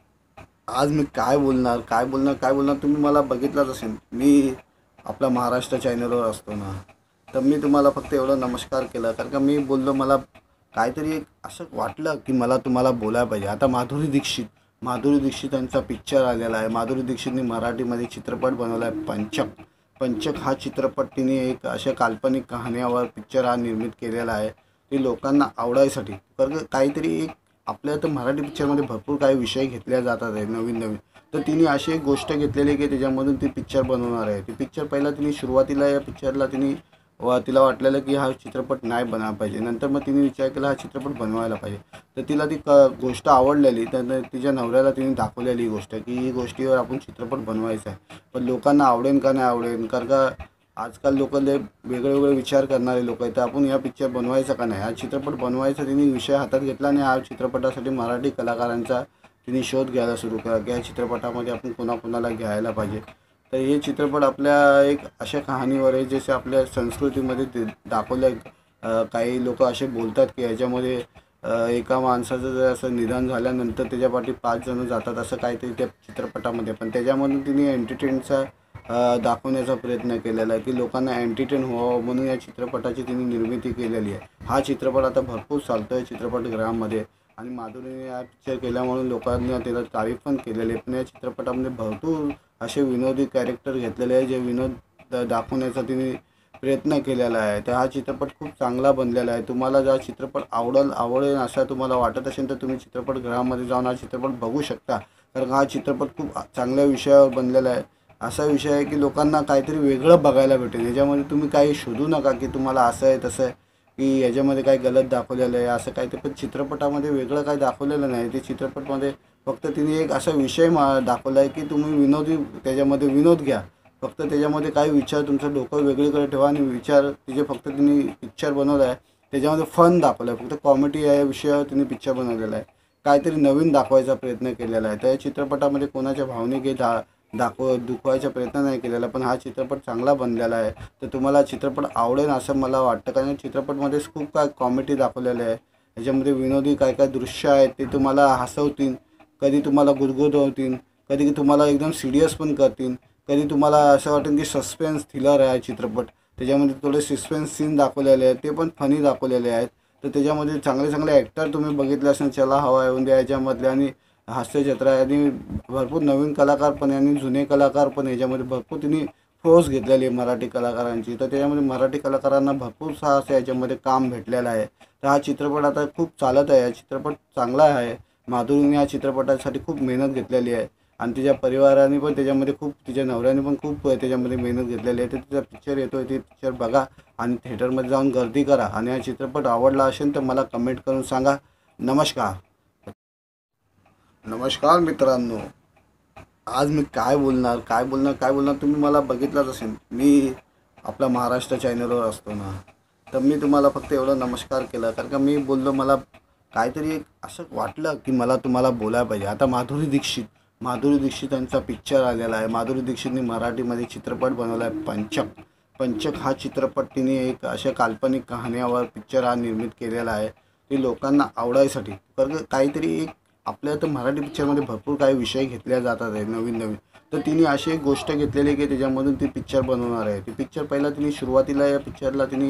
आज मी काय बोलणार काय बोलणार काय बोलणार तुम्ही मला बघितलंच असेल. मी आपला महाराष्ट्र चॅनलवर असतो ना, तर मी तुम्हाला फक्त एवढं नमस्कार केलं, कारण का मी बोललो मला काहीतरी एक असं वाटलं की मला तुम्हाला बोलायला पाहिजे. आता माधुरी दीक्षित माधुरी दीक्षित यांचा पिक्चर आलेला आहे. माधुरी दीक्षितने मराठीमध्ये चित्रपट बनवला आहे, पंचक. पंचक हा चित्रपट तिने एक अशा काल्पनिक कहाण्यावर पिक्चर हा निर्मित केलेला आहे, ते लोकांना आवडायसाठी. कारण काहीतरी एक आपल्या तर मराठी पिक्चरमध्ये भरपूर काही विषय घेतले जातात आहे नवीन नवीन. तर तिने अशी एक गोष्ट घेतलेली आहे की त्याच्यामधून ती पिक्चर बनवणार आहे. ती पिक्चर पहिला तिने सुरुवातीला या पिक्चरला तिने व तिला वाटलेलं की हा चित्रपट नाही बनायला पाहिजे. नंतर मग तिने विचार केला हा चित्रपट बनवायला पाहिजे. तर तिला ती क गोष्ट आवडलेली, तर तिच्या नवऱ्याला तिने दाखवलेली ही गोष्ट की ही गोष्टीवर आपण चित्रपट बनवायचा आहे. पण लोकांना आवडेल का नाही आवडेल, कारण का आजकाल लोक लय वेगळे वेगळे विचार करणारे लोक आहेत. तर आपण या पिक्चर बनवायचा का नाही, हा चित्रपट बनवायचा तिने विषय हातात घेतला, आणि हा चित्रपटासाठी मराठी कलाकारांचा तिने शोध घ्यायला सुरू केला की या चित्रपटामध्ये आपण कोणाकोणाला घ्यायला पाहिजे. तर हे चित्रपट आपल्या एक अशा कहाणीवर आहे, जसे आपल्या संस्कृतीमध्ये ते दाखवलं. काही लोक असे बोलतात की याच्यामध्ये एका माणसाचं जर असं निधन झाल्यानंतर त्याच्या पाठी पाच जण जातात, असं काहीतरी त्या चित्रपटामध्ये. पण त्याच्यामधून तिने एंटरटेनचा दाखवण्याचा प्रयत्न केलेला आहे की लोकांना एंटरटेन व्हावं म्हणून या चित्रपटाची तिने निर्मिती केलेली आहे. हा चित्रपट आता भरपूर चालतो आहे चित्रपटगृहामध्ये, आणि माधुरीने हा पिक्चर केल्यामुळे लोकांनी त्याला तारीफ पण केलेली आहे. पण या चित्रपटामध्ये भरपूर असे विनोदी कॅरेक्टर घेतलेले आहे, जे विनोद दाखवण्याचा तिने प्रयत्न केलेला आहे. तर हा चित्रपट खूप चांगला बनलेला आहे. तुम्हाला जर चित्रपट आवडेल आवडेल असं तुम्हाला वाटत असेल तर तुम्ही चित्रपटगृहामध्ये जाऊन हा चित्रपट बघू शकता, कारण हा चित्रपट खूप चांगल्या विषयावर बनलेला आहे. असा विषय आहे की लोकांना काहीतरी वेगळं बघायला भेटेल. याच्यामध्ये तुम्ही काही शोधू नका की तुम्हाला असं आहे तसं आहे, की याच्यामध्ये काही गलत दाखवलेलं आहे असं काही. ते पण चित्रपटामध्ये वेगळं काही दाखवलेलं नाही. ते चित्रपटमध्ये फक्त तिने एक असा विषय मा दाखवला आहे की तुम्ही विनोदी त्याच्यामध्ये विनोद घ्या. फक्त त्याच्यामध्ये काही विचार, तुमचं डोकं वेगळीकडे ठेवा, आणि विचार तिचे फक्त तिने पिक्चर बनवलं आहे. त्याच्यामध्ये फन दाखवलं आहे, फक्त कॉमेडी या विषयावर तिने पिक्चर बनवलेला आहे. काहीतरी नवीन दाखवायचा प्रयत्न केलेला आहे. त्या चित्रपटामध्ये कोणाच्या भावनिक दा दाखव दुखवायचा प्रयत्न नाही केलेला, पण हा चित्रपट चांगला बनलेला आहे. तर तुम्हाला चित्रपट आवडेल असं मला वाटतं, कारण चित्रपटमध्येच खूप काय कॉमेडी दाखवलेलं आहे. याच्यामध्ये विनोदी काय काय दृश्य आहेत ते तुम्हाला हसवतील, कधी तुम्हाला गुदगुदवतील, कधी तुम्हाला एकदम सिरियस पण करतील, कधी तुम्हाला असं वाटेल की सस्पेन्स थ्रिलर आहे चित्रपट. त्याच्यामध्ये थोडे सस्पेन्स सीन दाखवलेले आहेत, ते पण फनी दाखवलेले आहेत. तर त्याच्यामध्ये चांगले चांगले ॲक्टर तुम्ही बघितले असेल, चला हवा येऊन द्या याच्यामधले, आणि हास्यचित्र आहे, आणि भरपूर नवीन कलाकार पण आहे आणि जुने कलाकार पण याच्यामध्ये भरपूर तिने फोर्स घेतलेली आहे मराठी कलाकारांची. तर त्याच्यामध्ये मराठी कलाकारांना भरपूर साहस याच्यामध्ये काम भेटलेलं आहे. तर हा चित्रपट आता खूप चालत आहे, हा चित्रपट चांगला आहे. माधुरीने या चित्रपटासाठी खूप मेहनत घेतलेली आहे, आणि तिच्या परिवाराने पण त्याच्यामध्ये खूप, तिच्या नवऱ्याने पण खूप त्याच्यामध्ये मेहनत घेतलेली आहे. तर तिचा पिक्चर येतो आहे, ते पिक्चर बघा आणि थिएटरमध्ये जाऊन गर्दी करा, आणि हा चित्रपट आवडला असेल तर मला कमेंट करून सांगा. नमस्कार. नमस्कार मित्रांनो, आज मी काय बोलणार काय बोलणार काय बोलणार तुम्ही मला बघितलंच असेल. मी आपला महाराष्ट्र चॅनलवर असतो ना, तर मी तुम्हाला फक्त एवढं नमस्कार केलं, कारण का मी बोललो मला काहीतरी एक असं वाटलं की मला तुम्हाला बोलायला पाहिजे. आता माधुरी दीक्षित माधुरी दीक्षित यांचा पिक्चर आलेला आहे. माधुरी दीक्षितने मराठीमध्ये चित्रपट बनवला आहे, पंचक. पंचक हा चित्रपट तिने एक अशा काल्पनिक कहाण्यावर पिक्चर हा निर्मित केलेला आहे, ते लोकांना आवडायसाठी. कारण काहीतरी एक आपल्या तर मराठी पिक्चरमध्ये भरपूर काही विषय घेतले जातात आहे नवीन नवीन. तर तिने अशी एक गोष्ट घेतलेली आहे की त्याच्यामधून ती पिक्चर बनवणार आहे. ती पिक्चर पहिला तिने सुरुवातीला या पिक्चरला तिने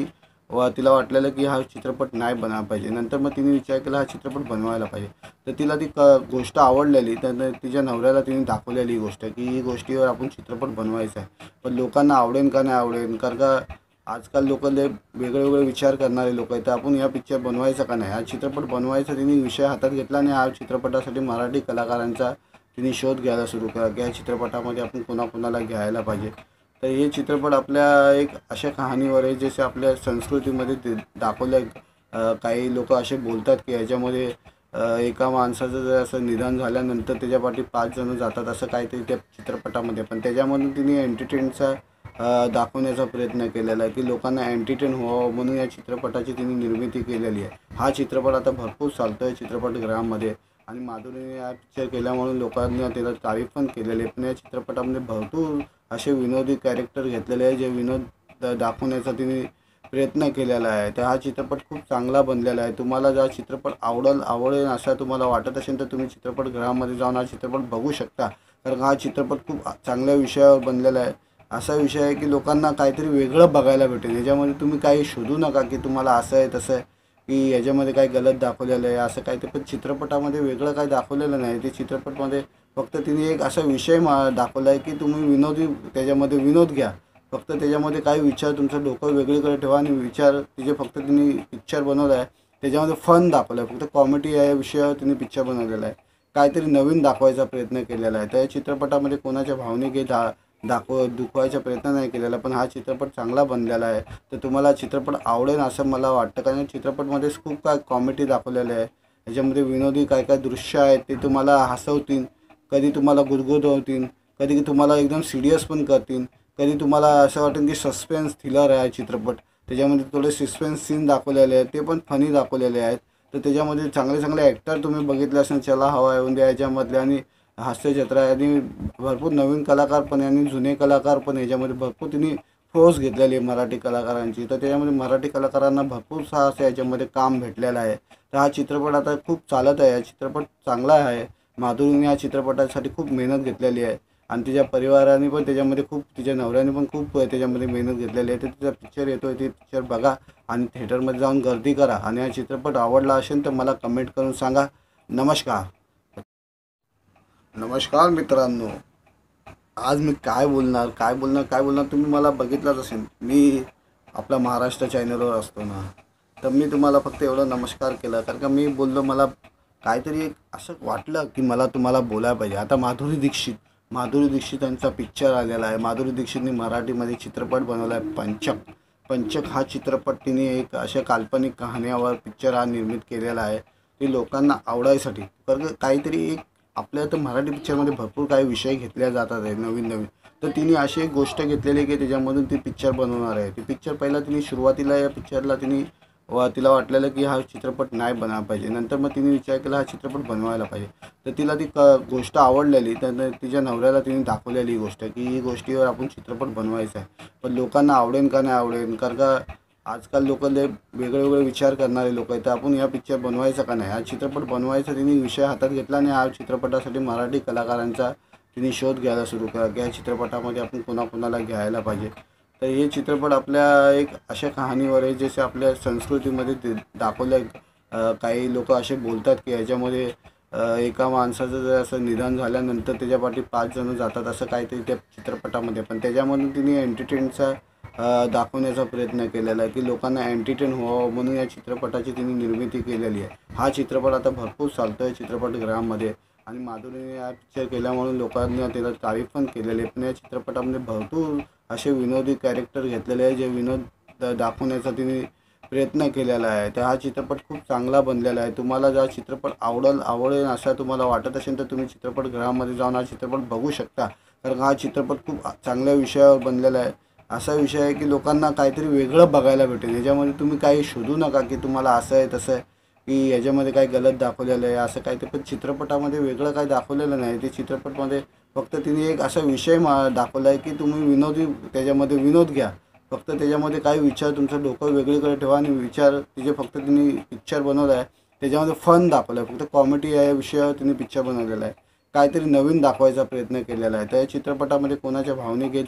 व तिला वाटलेलं की हा चित्रपट नाही बनायला पाहिजे. नंतर मग तिने विचार केला हा चित्रपट बनवायला पाहिजे. तर तिला ती क गोष्ट आवडलेली. तर तिच्या नवऱ्याला तिने दाखवलेली ही गोष्ट की ही गोष्टीवर आपण चित्रपट बनवायचा आहे. पण लोकांना आवडेल का नाही आवडेल, कारण का आजकाल लोक लय वेगळे वेगळे विचार करणारे लोक आहेत. तर आपण या पिक्चर बनवायचा का नाही, हा चित्रपट बनवायचा तिने विषय हातात घेतला आणि या चित्रपटासाठी मराठी कलाकारांचा तिने शोध घ्यायला सुरू केला की या चित्रपटामध्ये आपण कोणाकोणाला घ्यायला पाहिजे. तर हे चित्रपट आपल्या एक अशा कहाणीवर आहे जसे आपल्या संस्कृतीमध्ये ते दाखवलं. काही लोक असे बोलतात की याच्यामध्ये एका माणसाचं जर असं निधन झाल्यानंतर त्याच्या पाठी पाच जण जातात असं काहीतरी त्या चित्रपटामध्ये. पण त्याच्यामधून तिने एंटरटेनचा दाखवण्याचा प्रयत्न केलेला आहे की लोकांना एंटरटेन व्हावं म्हणून या चित्रपटाची तिने निर्मिती केलेली आहे. हा चित्रपट आता भरपूर चालतो आहे चित्रपटगृहामध्ये आणि माधुरीने हा पिक्चर केल्यामुळे लोकांना त्याला तारीफ पण केलेली आहे. पण या चित्रपटामध्ये भरपूर असे विनोदी कॅरेक्टर घेतलेले आहे जे विनोद दाखवण्याचा तिने प्रयत्न केलेला आहे. तर हा चित्रपट खूप चांगला बनलेला आहे. तुम्हाला जर चित्रपट आवडेल आवडेल असं तुम्हाला वाटत असेल तर तुम्ही चित्रपटगृहामध्ये जाऊन हा चित्रपट बघू शकता. कारण हा चित्रपट खूप चांगल्या विषयावर बनलेला आहे. असा विषय आहे की लोकांना काहीतरी वेगळं बघायला भेटेल. याच्यामध्ये तुम्ही काही शोधू नका की तुम्हाला असं आहे तसं आहे की याच्यामध्ये काही गलत दाखवलेलं आहे असं काही. ते पण चित्रपटामध्ये वेगळं काही दाखवलेलं नाही. ते चित्रपटमध्ये फक्त तिने एक असा विषय मा दाखवला आहे की तुम्ही विनोदी त्याच्यामध्ये विनोद घ्या. फक्त त्याच्यामध्ये काही विचार तुमचं डोकं वेगळीकडे ठेवा आणि विचार तिचे फक्त तिने पिक्चर बनवलं आहे. त्याच्यामध्ये फन दाखवलं आहे. फक्त कॉमेडी या विषयावर तिने पिक्चर बनवलेला आहे. काहीतरी नवीन दाखवायचा प्रयत्न केलेला आहे. त्या चित्रपटामध्ये कोणाच्या भावनिक दा दाखव दुखवायचा प्रयत्न नाही केलेला. पण हा चित्रपट चांगला बनलेला आहे. तर तुम्हाला चित्रपट आवडेल असं मला वाटतं. कारण चित्रपटमध्ये खूप काय कॉमेडी दाखवलेलं आहे. याच्यामध्ये विनोदी काय काय दृश्य आहेत ते तुम्हाला हसवतील, कधी तुम्हाला गुदगुदवतील, कधी तुम्हाला एकदम सिरियस पण करतील, कधी तुम्हाला असं वाटेल की सस्पेन्स थ्रिलर आहे चित्रपट. त्याच्यामध्ये थोडे सस्पेन्स सीन दाखवलेले आहेत ते पण फनी दाखवलेले आहेत. तर त्याच्यामध्ये चांगले चांगले ॲक्टर तुम्ही बघितले असेल चला हवा येऊन द्या याच्यामधले आणि हास्यचित्र आणि भरपूर नवीन कलाकार पण आणि जुने कलाकार पण याच्यामध्ये भरपूर तिने फोर्स घेतलेली आहे मराठी कलाकारांची. तर त्याच्यामध्ये मराठी कलाकारांना भरपूर साहस याच्यामध्ये काम भेटलेलं आहे. तर हा चित्रपट आता खूप चालत आहे. हा चित्रपट चांगला आहे. माधुरीने या चित्रपटासाठी खूप मेहनत घेतलेली आहे आणि तिच्या परिवाराने पण त्याच्यामध्ये खूप तिच्या नवऱ्याने पण खूप त्याच्यामध्ये मेहनत घेतलेली आहे. तर तिचा पिक्चर येतो आहे ते पिक्चर बघा आणि थिएटरमध्ये जाऊन गर्दी करा आणि हा चित्रपट आवडला असेल तर मला कमेंट करून सांगा. नमस्कार. नमस्कार मित्रांनो, आज मी काय बोलणार काय बोलणार काय बोलणार तुम्ही मला बघितलंच असेल. मी आपला महाराष्ट्र चॅनलवर असतो ना, तर मी तुम्हाला फक्त एवढं नमस्कार केलं कारण का मी बोललो मला काहीतरी एक असं वाटलं की मला तुम्हाला बोलायला पाहिजे. आता माधुरी दीक्षित माधुरी दीक्षित यांचा पिक्चर आलेला आहे. माधुरी दीक्षितने मराठीमध्ये चित्रपट बनवला आहे पंचक. पंचक हा चित्रपट तिने एक अशा काल्पनिक कहाण्यावर पिक्चर हा निर्मित केलेला आहे. ते लोकांना आवडायसाठी कारण काहीतरी एक आपल्या तर मराठी पिक्चरमध्ये भरपूर काही विषय घेतले जातात आहे नवीन नवीन. तर तिने अशी एक गोष्ट घेतलेली की त्याच्यामधून ती पिक्चर बनवणार आहे. ती पिक्चर पहिला तिने सुरुवातीला या पिक्चरला तिने व तिला वाटलेलं की हा चित्रपट नाही बनायला पाहिजे. नंतर मग तिने विचार केला हा चित्रपट बनवायला पाहिजे. तर तिला ती क गोष्ट आवडलेली. तर तिच्या नवऱ्याला तिने दाखवलेली ही गोष्ट की ही गोष्टीवर आपण चित्रपट बनवायचा आहे. पण लोकांना आवडेल का नाही आवडेल, कारण का आजकाल लोक लय वेगळे वेगळे विचार करणारे लोक आहेत. तर आपण या पिक्चर बनवायचा का नाही, हा चित्रपट बनवायचा तिने विषय हातात घेतला आणि या चित्रपटासाठी मराठी कलाकारांचा तिने शोध घ्यायला सुरू केला की या चित्रपटामध्ये आपण कोणाकोणाला घ्यायला पाहिजे. तर हे चित्रपट आपल्या एक अशा कहाणीवर आहे जसे आपल्या संस्कृतीमध्ये ते दाखवलं. काही लोक असे बोलतात की याच्यामध्ये एका माणसाचं जर असं निधन झाल्यानंतर त्याच्या पाठी पाच जण जातात असं काहीतरी त्या चित्रपटामध्ये. पण त्याच्यामधून तिने एंटरटेनचा दाखवण्याचा प्रयत्न केलेला आहे की लोकांना एंटरटेन व्हावं म्हणून या चित्रपटाची तिने निर्मिती केलेली आहे. हा चित्रपट आता भरपूर चालतो आहे चित्रपटगृहामध्ये आणि माधुरीने हा पिक्चर केल्यामुळे लोकांना त्याला तारीफ पण केलेली आहे. पण या चित्रपटामध्ये भरपूर असे विनोदी कॅरेक्टर घेतलेले आहे जे विनोद दाखवण्याचा तिने प्रयत्न केलेला आहे. तर हा चित्रपट खूप चांगला बनलेला आहे. तुम्हाला जर चित्रपट आवडेल आवडेल असं तुम्हाला वाटत असेल तर तुम्ही चित्रपटगृहामध्ये जाऊन हा चित्रपट बघू शकता. कारण हा चित्रपट खूप चांगल्या विषयावर बनलेला आहे. असा विषय आहे की लोकांना काहीतरी वेगळं बघायला भेटेल. याच्यामध्ये तुम्ही काही शोधू नका की तुम्हाला असं आहे तसं आहे की याच्यामध्ये काही गलत दाखवलेलं आहे असं काही. ते पण चित्रपटामध्ये वेगळं काही दाखवलेलं नाही. ते चित्रपटमध्ये फक्त तिने एक असा विषय मा दाखवला आहे की तुम्ही विनोदी त्याच्यामध्ये विनोद घ्या. फक्त त्याच्यामध्ये काही विचार तुमचं डोकं वेगळीकडे ठेवा आणि विचार तिचे फक्त तिने पिक्चर बनवलं आहे. त्याच्यामध्ये फन दाखवलं आहे. फक्त कॉमेडी या विषयावर तिने पिक्चर बनवलेला आहे. काहीतरी नवीन दाखवायचा प्रयत्न केलेला आहे. त्या चित्रपटामध्ये कोणाच्या भावनिक दा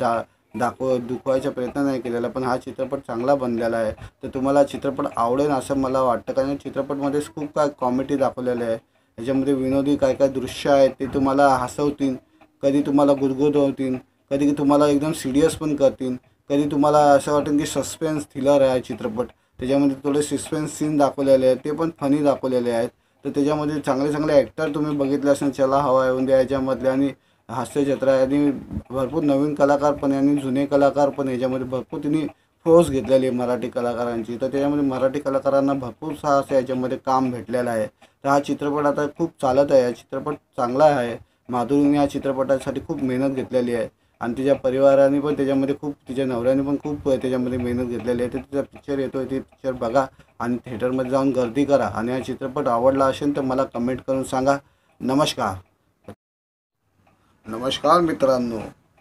दाखव दुखवायचा प्रयत्न नाही केलेला, पण हा चित्रपट चांगला बनलेला आहे. तर तुम्हाला चित्रपट आवडेल असं मला वाटतं, कारण चित्रपटमध्ये खूप काय कॉमेडी दाखवलेलं आहे. याच्यामध्ये विनोदी काय काय दृश्य आहेत ते तुम्हाला हसवतील, कधी तुम्हाला गुदगुदवतील, कधी तुम्हाला एकदम सिरियस पण करतील, कधी तुम्हाला असं वाटेल की सस्पेन्स थ्रिलर आहे चित्रपट. त्याच्यामध्ये थोडे सस्पेन्स सीन दाखवलेले आहेत, ते पण फनी दाखवलेले आहेत. तर त्याच्यामध्ये चांगले चांगले ॲक्टर तुम्ही बघितले असेल, चला हवा येऊन द्या याच्यामधले, आणि हास्यचित्र आणि भरपूर नवीन कलाकार पण आणि जुने कलाकार पण याच्यामध्ये भरपूर त्यांनी फोर्स घेतलेली आहे मराठी कलाकारांची. तर त्याच्यामध्ये मराठी कलाकारांना भरपूर साहस याच्यामध्ये काम भेटलेलं आहे. तर हा चित्रपट आता खूप चालत आहे, हा चित्रपट चांगला आहे. माधुरीने या चित्रपटासाठी खूप मेहनत घेतलेली आहे आणि तिच्या परिवाराने पण त्याच्यामध्ये खूप, तिच्या नवऱ्याने पण खूप त्याच्यामध्ये मेहनत घेतलेली आहे. तर तिचा पिक्चर येतो आहे, ते पिक्चर बघा आणि थिएटरमध्ये जाऊन गर्दी करा. आणि हा चित्रपट आवडला असेल तर मला कमेंट करून सांगा. नमस्कार. नमस्कार मित्रांनो,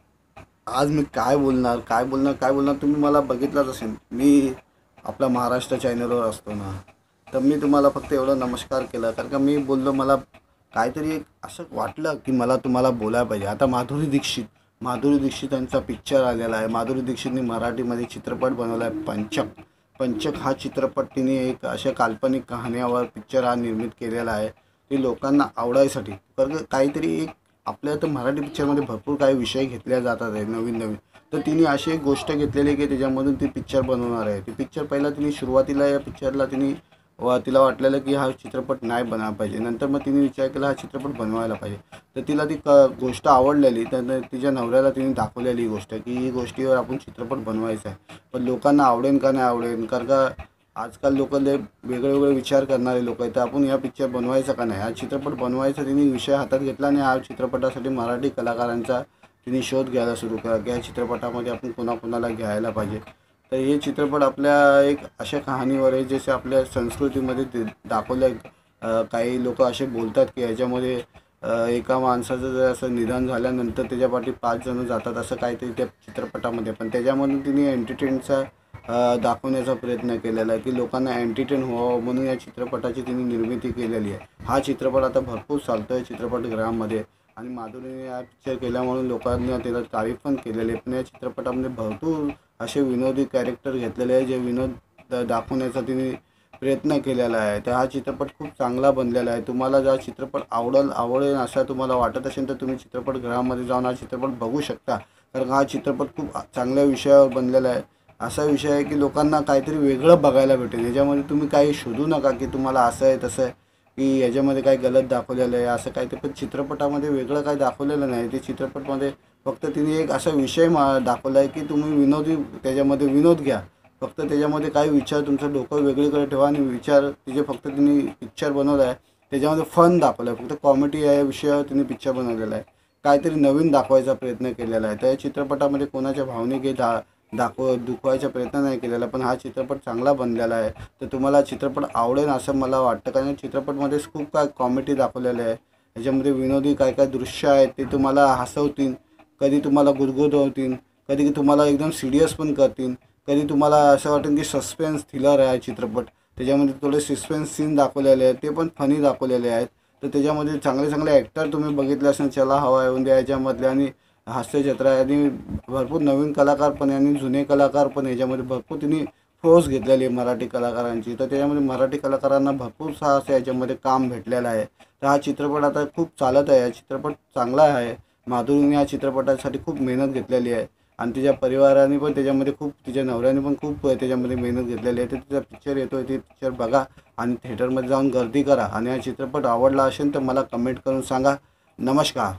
आज मी काय बोलणार काय बोलणार काय बोलणार तुम्ही मला बघितलंच असेल. मी आपला महाराष्ट्र चॅनलवर असतो ना, तर मी तुम्हाला फक्त एवढं नमस्कार केलं, कारण का मी बोललो मला काहीतरी एक असं वाटलं की मला तुम्हाला बोलायला पाहिजे. आता माधुरी दीक्षित माधुरी दीक्षित यांचा पिक्चर आलेला आहे. माधुरी दीक्षितने मराठीमध्ये चित्रपट बनवला आहे पंचक. पंचक हा चित्रपट तिने एक अशा काल्पनिक कहाण्यावर पिक्चर हा निर्मित केलेला आहे, ते लोकांना आवडायसाठी. कारण काहीतरी एक आपल्या तर मराठी पिक्चरमध्ये भरपूर काही विषय घेतले जातात आहे नवीन नवीन. तर तिने अशी एक गोष्ट घेतलेली की त्याच्यामधून ती पिक्चर बनवणार आहे. ती पिक्चर पहिला तिने सुरुवातीला या पिक्चरला तिने व तिला वाटलेलं की हा चित्रपट नाही बनायला पाहिजे. नंतर मग तिने विचार केला हा चित्रपट बनवायला पाहिजे. तर तिला ती क गोष्ट आवडलेली. तर तिच्या नवऱ्याला तिने दाखवलेली ही गोष्ट की ही गोष्टीवर आपण चित्रपट बनवायचा आहे. पण लोकांना आवडेल का नाही आवडेल, कारण का आजकाल लोक लय वेगळे वेगळे विचार करणारे लोक आहेत. तर आपण या पिक्चर बनवायचा का नाही, हा चित्रपट बनवायचा तिने विषय हातात घेतला आणि हा चित्रपटासाठी मराठी कलाकारांचा तिने शोध घ्यायला सुरू केला की या चित्रपटामध्ये आपण कोणाकोणाला घ्यायला पाहिजे. तर हे चित्रपट आपल्या एक अशा कहाणीवर आहे जसे आपल्या संस्कृतीमध्ये दाखवल्या. काही लोक असे बोलतात की याच्यामध्ये एका माणसाचं जर असं निधन झाल्यानंतर त्याच्या पाठी पाच जण जातात असं काहीतरी त्या चित्रपटामध्ये. पण त्याच्यामधून तिने एंटरटेनचा दाखवण्याचा प्रयत्न केलेला आहे की लोकांना एंटरटेन व्हावं म्हणून या चित्रपटाची तिने निर्मिती केलेली आहे. हा चित्रपट आता भरपूर चालतो आहे चित्रपटगृहामध्ये आणि माधुरीने हा पिक्चर केल्यामुळे लोकांनी त्याला तारीफ पण केलेली आहे. पण या चित्रपटामध्ये भरपूर असे विनोदी कॅरेक्टर घेतलेले आहे जे विनोद दाखवण्याचा तिने प्रयत्न केलेला आहे. तर हा चित्रपट खूप चांगला बनलेला आहे. तुम्हाला जर चित्रपट आवडेल आवडेल असं तुम्हाला वाटत असेल तर तुम्ही चित्रपटगृहामध्ये जाऊन हा चित्रपट बघू शकता, कारण हा चित्रपट खूप चांगल्या विषयावर बनलेला आहे. असा विषय आहे की लोकांना काहीतरी वेगळं बघायला भेटेल. याच्यामध्ये तुम्ही काही शोधू नका की तुम्हाला असं आहे तसं आहे की याच्यामध्ये काही गलत दाखवलेलं आहे असं काही. ते पण चित्रपटामध्ये वेगळं काही दाखवलेलं नाही. ते चित्रपटमध्ये फक्त तिने एक असा विषय मा दाखवला आहे की तुम्ही विनोदी त्याच्यामध्ये विनोद घ्या. फक्त त्याच्यामध्ये काही विचार तुमचं डोकं वेगळीकडे ठेवा आणि विचार तिचे फक्त तिने पिक्चर बनवलं आहे. त्याच्यामध्ये फन दाखवलं आहे, फक्त कॉमेडी या विषयावर तिने पिक्चर बनवलेला आहे. काहीतरी नवीन दाखवायचा प्रयत्न केलेला आहे. त्या चित्रपटामध्ये कोणाच्या भावनिक दा दाखव दुखवायचा प्रयत्न नाही केलेला, पण हा चित्रपट चांगला बनलेला आहे. तर तुम्हाला चित्रपट आवडेल असं मला वाटतं, कारण चित्रपटमध्ये खूप काय कॉमेडी दाखवलेलं आहे. याच्यामध्ये विनोदी काय काय दृश्य आहेत ते तुम्हाला हसवतील, कधी तुम्हाला गुदगुदवतील, कधी तुम्हाला एकदम सिरियस पण करतील, कधी तुम्हाला असं वाटेल की सस्पेन्स थ्रिलर आहे चित्रपट. त्याच्यामध्ये थोडे सस्पेन्स सीन दाखवलेले आहेत, ते पण फनी दाखवलेले आहेत. तर त्याच्यामध्ये चांगले चांगले ॲक्टर तुम्ही बघितले असेल, चला हवा येऊन द्या याच्यामधले, आणि हास्यचित्र आणि भरपूर नवीन कलाकार पण आणि जुने कलाकार पण याच्यामध्ये भरपूर तिने फोर्स घेतलेली आहे मराठी कलाकारांची. तर त्याच्यामध्ये मराठी कलाकारांना भरपूर साहस याच्यामध्ये काम भेटलेलं आहे. तर हा चित्रपट आता खूप चालत आहे, हा चित्रपट चांगला आहे. माधुरीने या चित्रपटासाठी खूप मेहनत घेतलेली आहे आणि तिच्या परिवाराने पण त्याच्यामध्ये खूप, तिच्या नवऱ्याने पण खूप त्याच्यामध्ये मेहनत घेतलेली आहे. तर तिचा पिक्चर येतो आहे, ते पिक्चर बघा आणि थिएटरमध्ये जाऊन गर्दी करा. आणि हा चित्रपट आवडला असेल तर मला कमेंट करून सांगा. नमस्कार.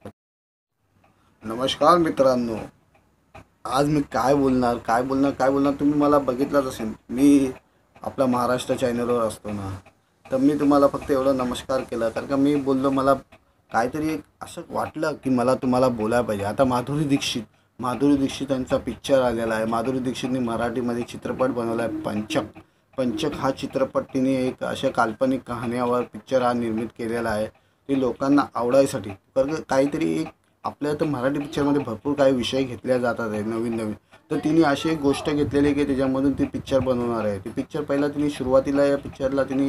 नमस्कार मित्रांनो, आज मी काय बोलणार काय बोलणार काय बोलणार तुम्ही मला बघितलंच असेल. मी आपला महाराष्ट्र चॅनलवर असतो ना, तर मी तुम्हाला फक्त एवढं नमस्कार केलं, कारण का मी बोललो मला काहीतरी एक असं वाटलं की मला तुम्हाला बोलायला पाहिजे. आता माधुरी दीक्षित माधुरी दीक्षित यांचा पिक्चर आलेला आहे. माधुरी दीक्षितने मराठीमध्ये चित्रपट बनवला आहे पंचक. पंचक हा चित्रपट तिने एक अशा काल्पनिक कहाण्यावर पिक्चर हा निर्मित केलेला आहे, ते लोकांना आवडायसाठी. कारण काहीतरी एक आपल्या तर मराठी पिक्चरमध्ये भरपूर काही विषय घेतले जातात आहे नवीन नवीन. तर तिने अशी एक गोष्ट घेतलेली की त्याच्यामधून ती पिक्चर बनवणार आहे. ती पिक्चर पहिला तिने सुरुवातीला या पिक्चरला तिने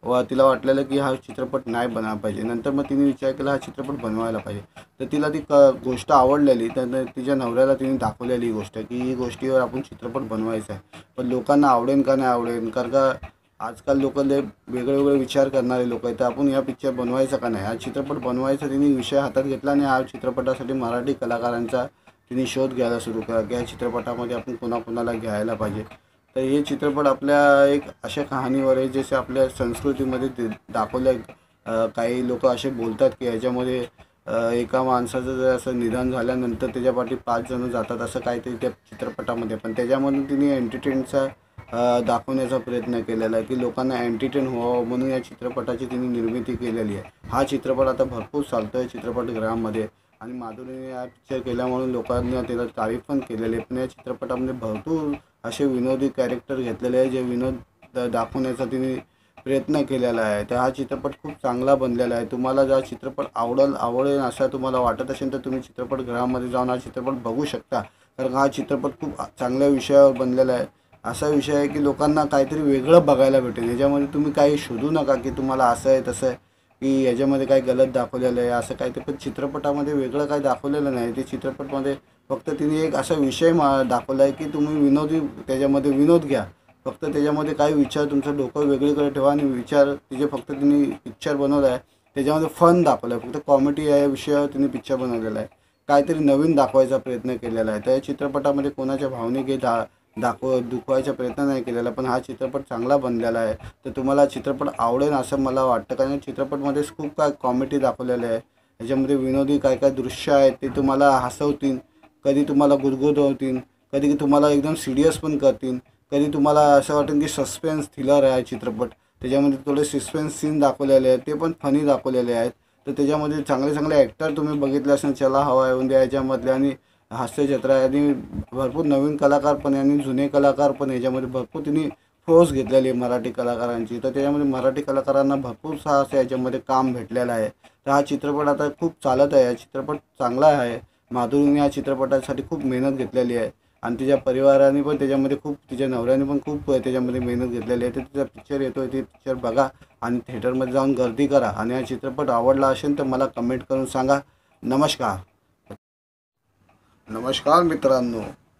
व तिला वाटलेलं की हा चित्रपट नाही बनायला पाहिजे. नंतर मग तिने विचार केला हा चित्रपट बनवायला पाहिजे. तर तिला ती क गोष्ट आवडलेली. तर तिच्या नवऱ्याला तिने दाखवलेली ही गोष्ट की ही गोष्टीवर आपण चित्रपट बनवायचा आहे. पण लोकांना आवडेल का नाही आवडेल, कारण का आजकाल लोक लय वेगळे वेगळे विचार करणारे लोक आहेत. तर आपण या पिक्चर बनवायचा का नाही, हा चित्रपट बनवायचा तिने विषय हातात घेतला आणि हा चित्रपटासाठी मराठी कलाकारांचा तिने शोध घ्यायला सुरू केला की या चित्रपटामध्ये आपण कोणाकोणाला घ्यायला पाहिजे. तर हे चित्रपट आपल्या एक अशा कहाणीवर आहे जसे आपल्या संस्कृतीमध्ये दाखवल्या. काही लोक असे बोलतात की ह्याच्यामध्ये एका माणसाचं जर असं निधन झाल्यानंतर त्याच्या पाठी पाच जण जातात असं काहीतरी त्या चित्रपटामध्ये. पण त्याच्यामधून तिने एंटरटेनचा दाखवण्याचा प्रयत्न केलेला आहे की लोकांना एंटरटेन व्हावं म्हणून या चित्रपटाची तिने निर्मिती केलेली आहे. हा चित्रपट आता भरपूर चालतो आहे चित्रपटगृहामध्ये आणि माधुरीने हा पिक्चर केल्यामुळे लोकांनी त्याला तारीफ पण केलेली आहे. पण या चित्रपटामध्ये भरपूर असे विनोदी कॅरेक्टर घेतलेले आहे जे विनोद दाखवण्याचा तिने प्रयत्न केलेला आहे. तर हा चित्रपट खूप चांगला बनलेला आहे. तुम्हाला जर चित्रपट आवडेल आवडेल असं तुम्हाला वाटत असेल तर तुम्ही चित्रपटगृहामध्ये जाऊन हा चित्रपट बघू शकता. कारण हा चित्रपट खूप चांगल्या विषयावर बनलेला आहे. असा विषय आहे की लोकांना काहीतरी वेगळं बघायला भेटेल. याच्यामध्ये तुम्ही काही शोधू नका की तुम्हाला असं आहे तसं आहे की याच्यामध्ये काही गलत दाखवलेलं आहे असं काही. ते पण चित्रपटामध्ये वेगळं काही दाखवलेलं नाही. ते चित्रपटमध्ये फक्त तिने एक असा विषय मा दाखवला आहे की तुम्ही विनोदी त्याच्यामध्ये विनोद घ्या. फक्त त्याच्यामध्ये काही विचार तुमचं डोकं वेगळीकडे ठेवा आणि विचार तिचे फक्त तिने पिक्चर बनवला आहे. त्याच्यामध्ये फन दाखवलं आहे. फक्त कॉमेडी या विषयावर तिने पिक्चर बनवलेला आहे. काहीतरी नवीन दाखवायचा प्रयत्न केलेला आहे. त्या चित्रपटामध्ये कोणाच्या भावनिक दा दाखव दुखवायचा प्रयत्न नाही केलेला. पण हा चित्रपट चांगला बनलेला आहे. तर तुम्हाला चित्रपट आवडेल असं मला वाटतं. कारण चित्रपटमध्ये खूप काय कॉमेडी दाखवलेलं आहे. याच्यामध्ये विनोदी काय काय दृश्य आहेत ते तुम्हाला हसवतील, कधी तुम्हाला गुदगुदवतील, कधी तुम्हाला एकदम सिरियस पण करतील, कधी तुम्हाला असं वाटेल की सस्पेन्स थ्रिलर आहे चित्रपट. त्याच्यामध्ये थोडे सस्पेन्स सीन दाखवलेले आहेत ते पण फनी दाखवलेले आहेत. तर त्याच्यामध्ये चांगले चांगले ॲक्टर तुम्ही बघितले असेल. चला हवा येऊन द्या याच्यामधले आणि हास्यजत्रा आणि भरपूर नवीन कलाकार पण आणि जुने कलाकार पण याच्यामध्ये भरपूर तिने फोर्स घेतलेली आहे मराठी कलाकारांची. तर त्याच्यामध्ये मराठी कलाकारांना भरपूर असं याच्यामध्ये काम भेटलेलं आहे. तर हा चित्रपट आता खूप चालत आहे. हा चित्रपट चांगला आहे. माधुरीने या चित्रपटासाठी खूप मेहनत घेतलेली आहे आणि तिच्या परिवाराने पण त्याच्यामध्ये खूप तिच्या नवऱ्याने पण खूप त्याच्यामध्ये मेहनत घेतलेली आहे. तर तिचा पिक्चर येतो आहे ते पिक्चर बघा आणि थिएटरमध्ये जाऊन गर्दी करा आणि हा चित्रपट आवडला असेल तर मला कमेंट करून सांगा. नमस्कार. नमस्कार मित्रांनो,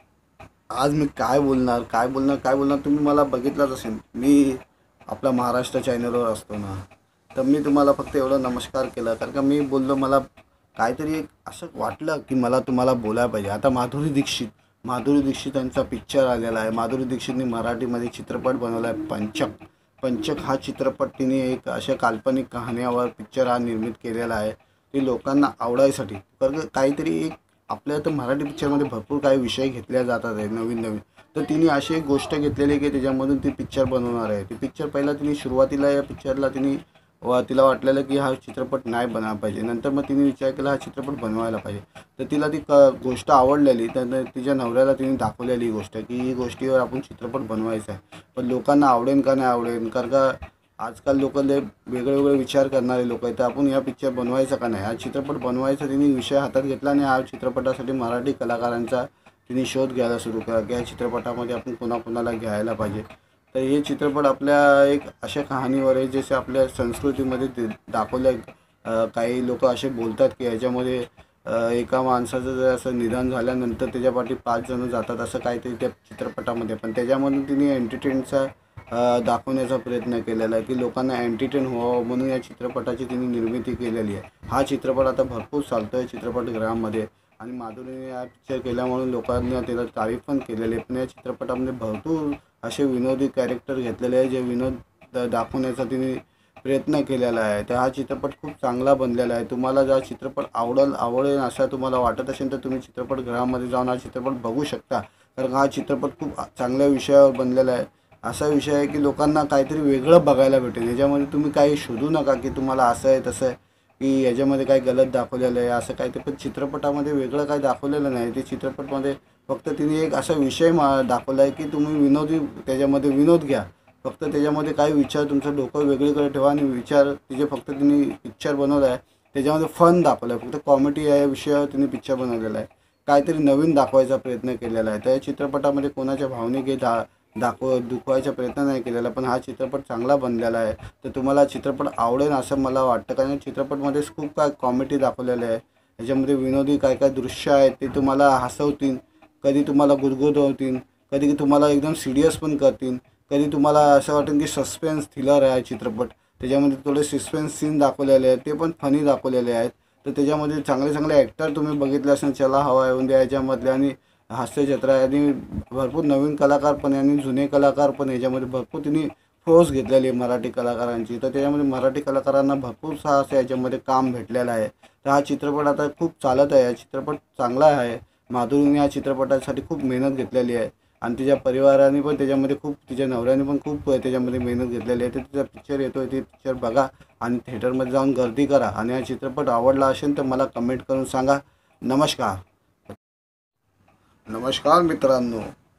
आज मी काय बोलणार काय बोलणार काय बोलणार तुम्ही मला बघितलंच असेल. मी आपल्या महाराष्ट्र चॅनलवर असतो ना, तर मी तुम्हाला फक्त एवढं नमस्कार केलं कारण का मी बोललो मला काहीतरी एक असं वाटलं की मला तुम्हाला बोलायला पाहिजे. आता माधुरी दीक्षित माधुरी दीक्षित यांचा पिक्चर आलेला आहे. माधुरी दीक्षितने मराठीमध्ये चित्रपट बनवला आहे पंचक. पंचक हा चित्रपट तिने एक अशा काल्पनिक कहाण्यावर पिक्चर हा निर्मित केलेला आहे. ते लोकांना आवडायसाठी कारण काहीतरी एक आपल्या तर मराठी पिक्चरमध्ये भरपूर काही विषय घेतले जातात आहे नवीन नवीन. तर तिने अशी एक गोष्ट घेतलेली आहे की त्याच्यामधून ती पिक्चर बनवणार आहे. ती पिक्चर पहिला तिने सुरुवातीला या पिक्चरला तिने व तिला वाटलेलं की हा चित्रपट नाही बनायला पाहिजे. नंतर मग तिने विचार केला हा चित्रपट बनवायला पाहिजे. तर तिला ती क गोष्ट आवडलेली. तर तिच्या नवऱ्याला तिने दाखवलेली ही गोष्ट की ही गोष्टीवर आपण चित्रपट बनवायचा आहे. पण लोकांना आवडेल का नाही आवडेल, कारण का आजकाल लोक लय वेगळे वेगळे विचार करणारे लोक आहेत. तर आपण या पिक्चर बनवायचा का नाही, हा चित्रपट बनवायचा तिने विषय हातात घेतला आणि हा चित्रपटासाठी मराठी कलाकारांचा तिने शोध घ्यायला सुरू केला की या चित्रपटामध्ये आपण कोणाकोणाला घ्यायला पाहिजे. तर हे चित्रपट आपल्या एक अशा कहाणीवर आहे जसे आपल्या संस्कृतीमध्ये दाखवल्या. काही लोक असे बोलतात की ह्याच्यामध्ये एका माणसाचं जर असं निधन झाल्यानंतर त्याच्या पाठी पाच जण जातात असं काहीतरी त्या चित्रपटामध्ये. पण त्याच्यामधून तिने एंटरटेनचा दाखवण्याचा प्रयत्न केलेला आहे की लोकांना एंटरटेन व्हावं म्हणून या चित्रपटाची तिने निर्मिती केलेली आहे. हा चित्रपट आता भरपूर चालतो आहे चित्रपटगृहामध्ये आणि माधुरीने हा पिक्चर केल्यामुळे लोकांनी त्याला तारीफ पण केलेली आहे. पण या चित्रपटामध्ये भरपूर असे विनोदी कॅरेक्टर घेतलेले आहे जे विनोद दाखवण्याचा तिने प्रयत्न केलेला आहे. तर हा चित्रपट खूप चांगला बनलेला आहे. तुम्हाला जर चित्रपट आवडेल आवडेल असं तुम्हाला वाटत असेल तर तुम्ही चित्रपटगृहामध्ये जाऊन हा चित्रपट बघू शकता. कारण हा चित्रपट खूप चांगल्या विषयावर बनलेला आहे. असा विषय आहे की लोकांना काहीतरी वेगळं बघायला भेटेल. याच्यामध्ये तुम्ही काही शोधू नका की तुम्हाला असं आहे तसं आहे की याच्यामध्ये काही गलत दाखवलेलं आहे असं काही. ते पण चित्रपटामध्ये वेगळं काही दाखवलेलं नाही. ते चित्रपटमध्ये फक्त तिने एक असा विषय मा दाखवला आहे की तुम्ही विनोदी त्याच्यामध्ये विनोद घ्या. फक्त त्याच्यामध्ये काही विचार तुमचं डोकं वेगळीकडे ठेवा आणि विचार तिचे फक्त तिने पिक्चर बनवला आहे. त्याच्यामध्ये फन दाखवलं आहे. फक्त कॉमेडी या विषयावर तिने पिक्चर बनवलेला आहे. काहीतरी नवीन दाखवायचा प्रयत्न केलेला आहे. त्या चित्रपटामध्ये कोणाच्या भावनिक दा दाखव दुखवायचा प्रयत्न नाही केलेला, पण हा चित्रपट चांगला बनलेला आहे. तर तुम्हाला चित्रपट आवडेल असं मला वाटतं, कारण चित्रपटमध्ये खूप काय कॉमेडी दाखवलेलं आहे. याच्यामध्ये विनोदी काय काय दृश्य आहेत ते तुम्हाला हसवतील, कधी तुम्हाला गुदगुदवतील, कधी तुम्हाला एकदम सिरियस पण करतील, कधी तुम्हाला असं वाटेल की सस्पेन्स थ्रिलर आहे चित्रपट. त्याच्यामध्ये थोडे सस्पेन्स सीन दाखवलेले आहेत, ते पण फनी दाखवलेले आहेत. तर त्याच्यामध्ये चांगले चांगले ॲक्टर तुम्ही बघितले असेल, चला हवा येऊन द्या याच्यामधले, आणि हास्यचित्र आहे, आणि भरपूर नवीन कलाकार पण आहे आणि जुने कलाकार पण याच्यामध्ये भरपूर तिने फोर्स घेतलेली आहे मराठी कलाकारांची. तर त्याच्यामध्ये मराठी कलाकारांना भरपूर असं याच्यामध्ये काम भेटलेलं आहे. तर हा चित्रपट आता खूप चालत आहे. हा चित्रपट चांगला आहे. माधुरीने या चित्रपटासाठी खूप मेहनत घेतलेली आहे, आणि तिच्या परिवाराने पण त्याच्यामध्ये खूप, तिच्या नवऱ्याने पण खूप त्याच्यामध्ये मेहनत घेतलेली आहे. तर तिचा पिक्चर येतो आहे, ते पिक्चर बघा आणि थिएटरमध्ये जाऊन गर्दी करा. आणि हा चित्रपट आवडला असेल तर मला कमेंट करून सांगा. नमस्कार. नमस्कार मित्रांनो,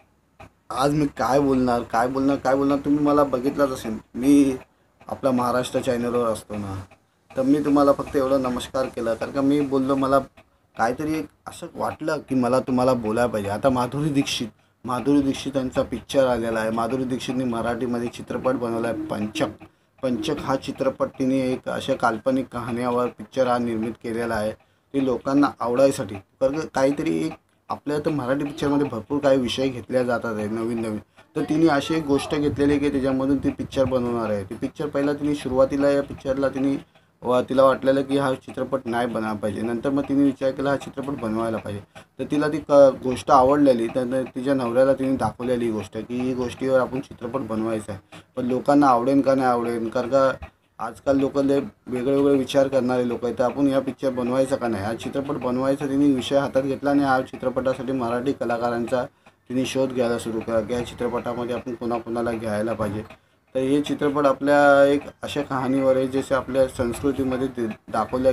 आज मी काय बोलणार काय बोलणार काय बोलणार तुम्ही मला बघितलंच असेल. मी आपला महाराष्ट्र चॅनलवर असतो ना, तर मी तुम्हाला फक्त एवढं नमस्कार केलं, कारण का मी बोललो मला काहीतरी एक असं वाटलं की मला तुम्हाला बोलायला पाहिजे. आता माधुरी दीक्षित माधुरी दीक्षित यांचा पिक्चर आलेला आहे. माधुरी दीक्षितने मराठीमध्ये चित्रपट बनवला आहे पंचक. पंचक हा चित्रपट तिने एक अशा काल्पनिक कहाण्यावर पिक्चर हा निर्मित केलेला आहे, ते लोकांना आवडायसाठी. कारण काहीतरी एक आपल्या तर मराठी पिक्चरमध्ये भरपूर काही विषय घेतल्या जातात आहे नवीन नवीन. तर तिने अशी एक गोष्ट घेतलेली आहे की त्याच्यामधून ती पिक्चर बनवणार आहे. ती पिक्चर पहिला तिने सुरुवातीला या पिक्चरला तिने व तिला वाटलेलं की हा चित्रपट नाही बनायला पाहिजे. नंतर मग तिने विचार केला हा चित्रपट बनवायला पाहिजे. तर तिला ती क गोष्ट आवडलेली. तर तिच्या नवऱ्याला तिने दाखवलेली ही गोष्ट की ही गोष्टीवर आपण चित्रपट बनवायचा आहे. पण लोकांना आवडेल का नाही आवडेल, कारण का आजकाल लोक लय वेगळे वेगळे विचार करणारे लोक आहेत. तर आपण या पिक्चर बनवायचा का नाही, हा चित्रपट बनवायचा तिने विषय हातात घेतला. आणि हा चित्रपटासाठी मराठी कलाकारांचा तिने शोध घ्यायला सुरू केला की या चित्रपटामध्ये आपण कोणाकोणाला घ्यायला पाहिजे. तर हे चित्रपट आपल्या एक अशा कहाणीवर आहे जसे आपल्या संस्कृतीमध्ये ते दाखवलं.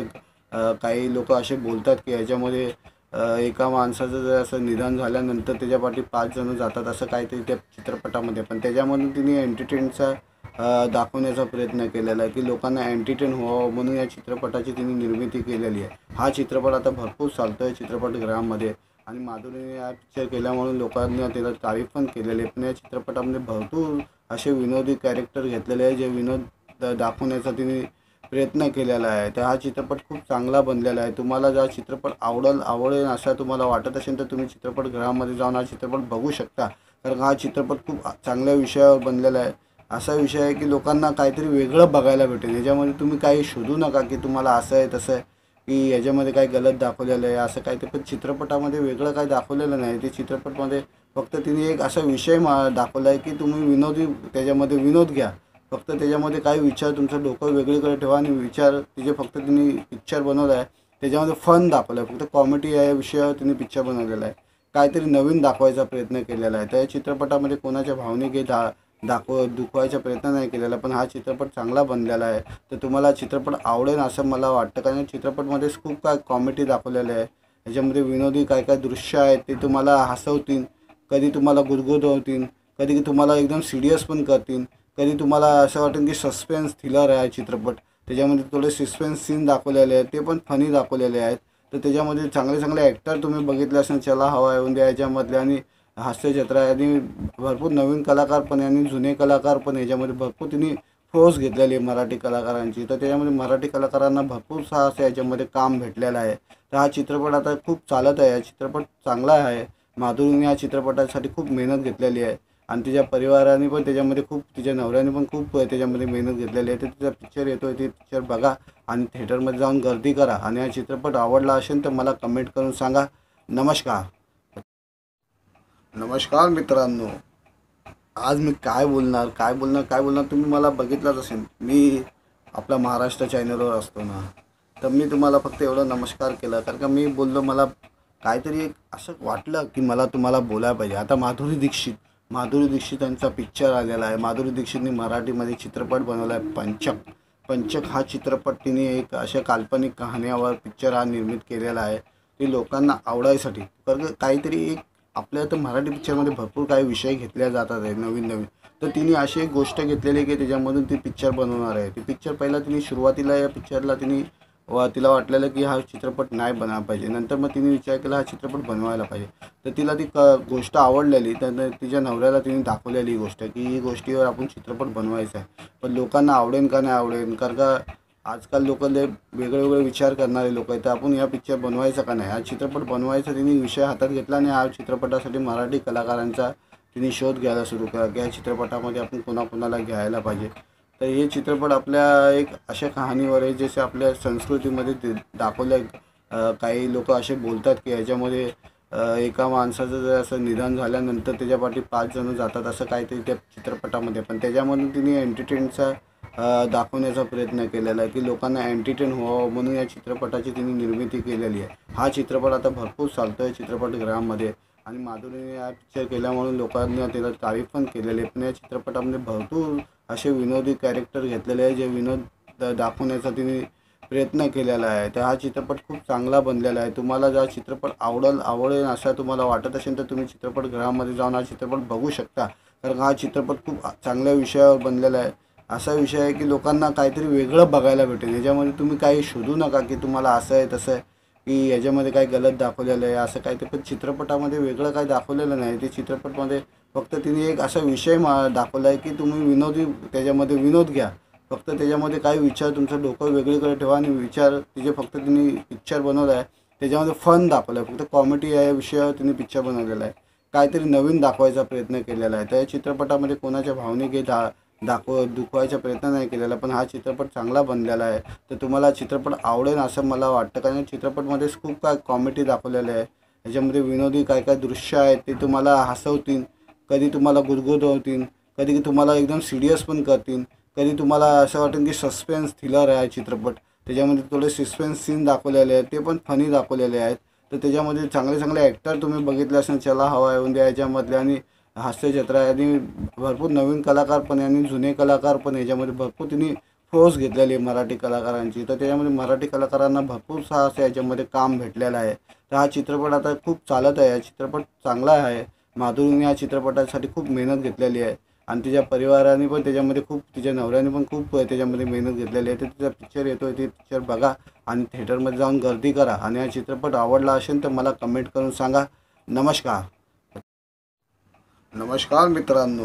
काही लोक असे बोलतात की याच्यामध्ये एका माणसाचं जर असं निधन झाल्यानंतर त्याच्या पाठी पाच जण जातात, असं काहीतरी त्या चित्रपटामध्ये. पण त्याच्यामधून तिने एंटरटेनचा दाखवण्याचा प्रयत्न केलेला आहे की लोकांना एंटरटेन व्हावं म्हणून या चित्रपटाची तिने निर्मिती केलेली आहे. हा चित्रपट आता भरपूर चालतो आहे चित्रपटगृहामध्ये, आणि माधुरीने हा पिक्चर केल्यामुळे लोकांना त्याला तारीफ पण केलेली आहे. पण या चित्रपटामध्ये भरपूर असे विनोदी कॅरेक्टर घेतलेले आहे जे विनोद दाखवण्याचा तिने प्रयत्न केलेला आहे. तर हा चित्रपट खूप चांगला बनलेला आहे. तुम्हाला जर चित्रपट आवडेल आवडेल असं तुम्हाला वाटत असेल तर तुम्ही चित्रपटगृहामध्ये जाऊन हा चित्रपट बघू शकता, कारण हा चित्रपट खूप चांगल्या विषयावर बनलेला आहे. असा विषय आहे की लोकांना काहीतरी वेगळं बघायला भेटेल. याच्यामध्ये तुम्ही काही शोधू नका की तुम्हाला असं आहे तसं आहे की याच्यामध्ये काही गलत दाखवलेलं आहे असं काही. ते पण चित्रपटामध्ये वेगळं काही दाखवलेलं नाही. ते चित्रपटमध्ये फक्त तिने एक असा विषय मा दाखवला आहे की तुम्ही विनोदी त्याच्यामध्ये विनोद घ्या. फक्त त्याच्यामध्ये काही विचार तुमचं डोकं वेगळीकडे ठेवा आणि विचार तिचे फक्त तिने पिक्चर बनवलं आहे. त्याच्यामध्ये फन दाखवलं आहे, फक्त कॉमेडी या विषयावर तिने पिक्चर बनवलेला आहे. काहीतरी नवीन दाखवायचा प्रयत्न केलेला आहे. त्या चित्रपटामध्ये कोणाच्या भावनिक दा दाखव दुखवायचा प्रयत्न नाही केलेला, पण हा चित्रपट चांगला बनलेला आहे. तर तुम्हाला चित्रपट आवडेल असं मला वाटतं, कारण चित्रपटमध्ये खूप काय कॉमेडी दाखवलेलं आहे. याच्यामध्ये विनोदी काय काय दृश्य आहेत ते तुम्हाला हसवतील, कधी तुम्हाला गुदगुदवतील, कधी तुम्हाला एकदम सिरियस पण करतील, कधी तुम्हाला असं वाटेल की सस्पेन्स थ्रिलर आहे चित्रपट. त्याच्यामध्ये थोडे सस्पेन्स सीन दाखवलेले आहेत, ते पण फनी दाखवलेले आहेत. तर त्याच्यामध्ये चांगले चांगले ॲक्टर तुम्ही बघितले असेल, चला हवा येऊन द्या याच्यामधले, आणि हास्यचित्र आहे, आणि भरपूर नवीन कलाकार पण आहे आणि जुने कलाकार पण याच्यामध्ये भरपूर तिने फोर्स घेतलेली आहे मराठी कलाकारांची. तर त्याच्यामध्ये मराठी कलाकारांना भरपूर असं याच्यामध्ये काम भेटलेलं आहे. तर हा चित्रपट आता खूप चालत आहे. हा चित्रपट चांगला आहे. माधुरीने या चित्रपटासाठी खूप मेहनत घेतलेली आहे, आणि तिच्या परिवाराने पण त्याच्यामध्ये खूप, तिच्या नवऱ्याने पण खूप त्याच्यामध्ये मेहनत घेतलेली आहे. तर तिचा पिक्चर येतो आहे, ते पिक्चर बघा आणि थिएटरमध्ये जाऊन गर्दी करा. आणि हा चित्रपट आवडला असेल तर मला कमेंट करून सांगा. नमस्कार. नमस्कार मित्रांनो, आज मी काय बोलणार काय बोलणार काय बोलणार तुम्ही मला बघितलंच असेल. मी आपला महाराष्ट्र चॅनलवर असतो ना, तर मी तुम्हाला फक्त एवढं नमस्कार केलं, कारण का मी बोललो मला काहीतरी एक असं वाटलं की मला तुम्हाला बोलायला पाहिजे. आता माधुरी दीक्षित माधुरी दीक्षित यांचा पिक्चर आलेला आहे. माधुरी दीक्षितने मराठीमध्ये चित्रपट बनवला आहे पंचक. पंचक हा चित्रपट तिने एक अशा काल्पनिक कहाण्यावर पिक्चर हा निर्मित केलेला आहे, ते लोकांना आवडायसाठी. कारण काहीतरी एक आपल्या तर मराठी पिक्चरमध्ये भरपूर काही विषय घेतल्या जातात आहे नवीन नवीन. तर तिने अशी एक गोष्ट घेतलेली आहे की त्याच्यामधून ती पिक्चर बनवणार आहे. ती पिक्चर पहिला तिने सुरुवातीला या पिक्चरला तिने व तिला वाटलेलं की हा चित्रपट नाही बनायला पाहिजे. नंतर मग तिने विचार केला हा चित्रपट बनवायला पाहिजे. तर तिला ती क गोष्ट आवडलेली. तर तिच्या नवऱ्याला तिने दाखवलेली ही गोष्ट की ही गोष्टीवर आपण चित्रपट बनवायचा आहे. पण लोकांना आवडेल का नाही आवडेल, कारण का आजकाल लोक लय वेगळे वेगळे विचार करणारे लोक आहेत. तर आपण या पिक्चर बनवायचा का नाही, हा चित्रपट बनवायचा तिने विषय हातात घेतला आणि हा चित्रपटासाठी मराठी कलाकारांचा तिने शोध घ्यायला सुरू केला की या चित्रपटामध्ये आपण कोणाकोणाला घ्यायला पाहिजे. तर हे चित्रपट आपल्या एक अशा कहाणीवर आहे जसे आपल्या संस्कृतीमध्ये ते दाखवलं आहे. काही लोक असे बोलतात की ह्याच्यामध्ये एका माणसाचं जर असं निधन झाल्यानंतर त्याच्या पाठी पाच जण जातात असं काहीतरी त्या चित्रपटामध्ये. पण त्याच्यामधून तिने एंटरटेनचा दाखवण्याचा प्रयत्न केलेला आहे की लोकांना एंटरटेन व्हावं म्हणून या चित्रपटाची तिने निर्मिती केलेली आहे. हा चित्रपट आता भरपूर चालतो आहे चित्रपटगृहामध्ये आणि माधुरीने हा पिक्चर केल्यामुळे लोकांनी त्याला तारीफ पण केलेली आहे. पण या चित्रपटामध्ये भरपूर असे विनोदी कॅरेक्टर घेतलेले आहे जे विनोद दाखवण्याचा तिने प्रयत्न केलेला आहे. तर हा चित्रपट खूप चांगला बनलेला आहे. तुम्हाला जर चित्रपट आवडेल आवडेल असं तुम्हाला वाटत असेल तर तुम्ही चित्रपटगृहामध्ये जाऊन हा चित्रपट बघू शकता. कारण हा चित्रपट खूप चांगल्या विषयावर बनलेला आहे. असा विषय आहे की लोकांना काहीतरी वेगळं बघायला भेटेल. याच्यामध्ये तुम्ही काही शोधू नका की तुम्हाला असं आहे तसं आहे की याच्यामध्ये काही गलत दाखवलेलं आहे असं काही. ते पण चित्रपटामध्ये वेगळं काही दाखवलेलं नाही. ते चित्रपटमध्ये फक्त तिने एक असा विषय मा दाखवला आहे की तुम्ही विनोदी त्याच्यामध्ये विनोद घ्या. फक्त त्याच्यामध्ये काही विचार तुमचं डोकं वेगळीकडे ठेवा आणि विचार तिचे फक्त तिने पिक्चर बनवलं आहे. त्याच्यामध्ये फन दाखवलं आहे. फक्त कॉमेडी या विषयावर तिने पिक्चर बनवलेला आहे. काहीतरी नवीन दाखवायचा प्रयत्न केलेला आहे. त्या चित्रपटामध्ये कोणाच्या भावनिक दा दाखव दुखवायचा प्रयत्न नाही केलेला. पण हा चित्रपट चांगला बनलेला आहे. तर तुम्हाला चित्रपट आवडेल असं मला वाटतं. कारण चित्रपटमध्येच खूप काय कॉमेडी दाखवलेलं आहे. याच्यामध्ये विनोदी काय काय दृश्य आहेत ते तुम्हाला हसवतील, कधी तुम्हाला गुदगुदवतील, कधी तुम्हाला एकदम सिरियस पण करतील, कधी तुम्हाला असं वाटेल की सस्पेन्स थ्रिलर आहे चित्रपट. त्याच्यामध्ये थोडे सस्पेन्स सीन दाखवलेले आहेत ते पण फनी दाखवलेले आहेत. तर त्याच्यामध्ये चांगले चांगले ॲक्टर तुम्ही बघितले असेल चला हवा येऊन द्या याच्यामधले आणि हास्यजत्रा आणि भरपूर नवीन कलाकार पण आणि जुने कलाकार पण याच्यामध्ये भरपूर तिने फोर्स घेतलेली आहे मराठी कलाकारांची. तर त्याच्यामध्ये मराठी कलाकारांना भरपूर सा असं याच्यामध्ये काम भेटलेलं आहे. तर हा चित्रपट आता खूप चालत आहे. हा चित्रपट चांगला आहे. माधुरीने या चित्रपटासाठी खूप मेहनत घेतलेली आहे आणि तिच्या परिवाराने पण त्याच्यामध्ये खूप तिच्या नवऱ्याने पण खूप त्याच्यामध्ये मेहनत घेतलेली आहे. तर तिचा पिक्चर येतो आहे ते पिक्चर बघा आणि थिएटरमध्ये जाऊन गर्दी करा आणि हा चित्रपट आवडला असेल तर मला कमेंट करून सांगा. नमस्कार. नमस्कार मित्रांनो,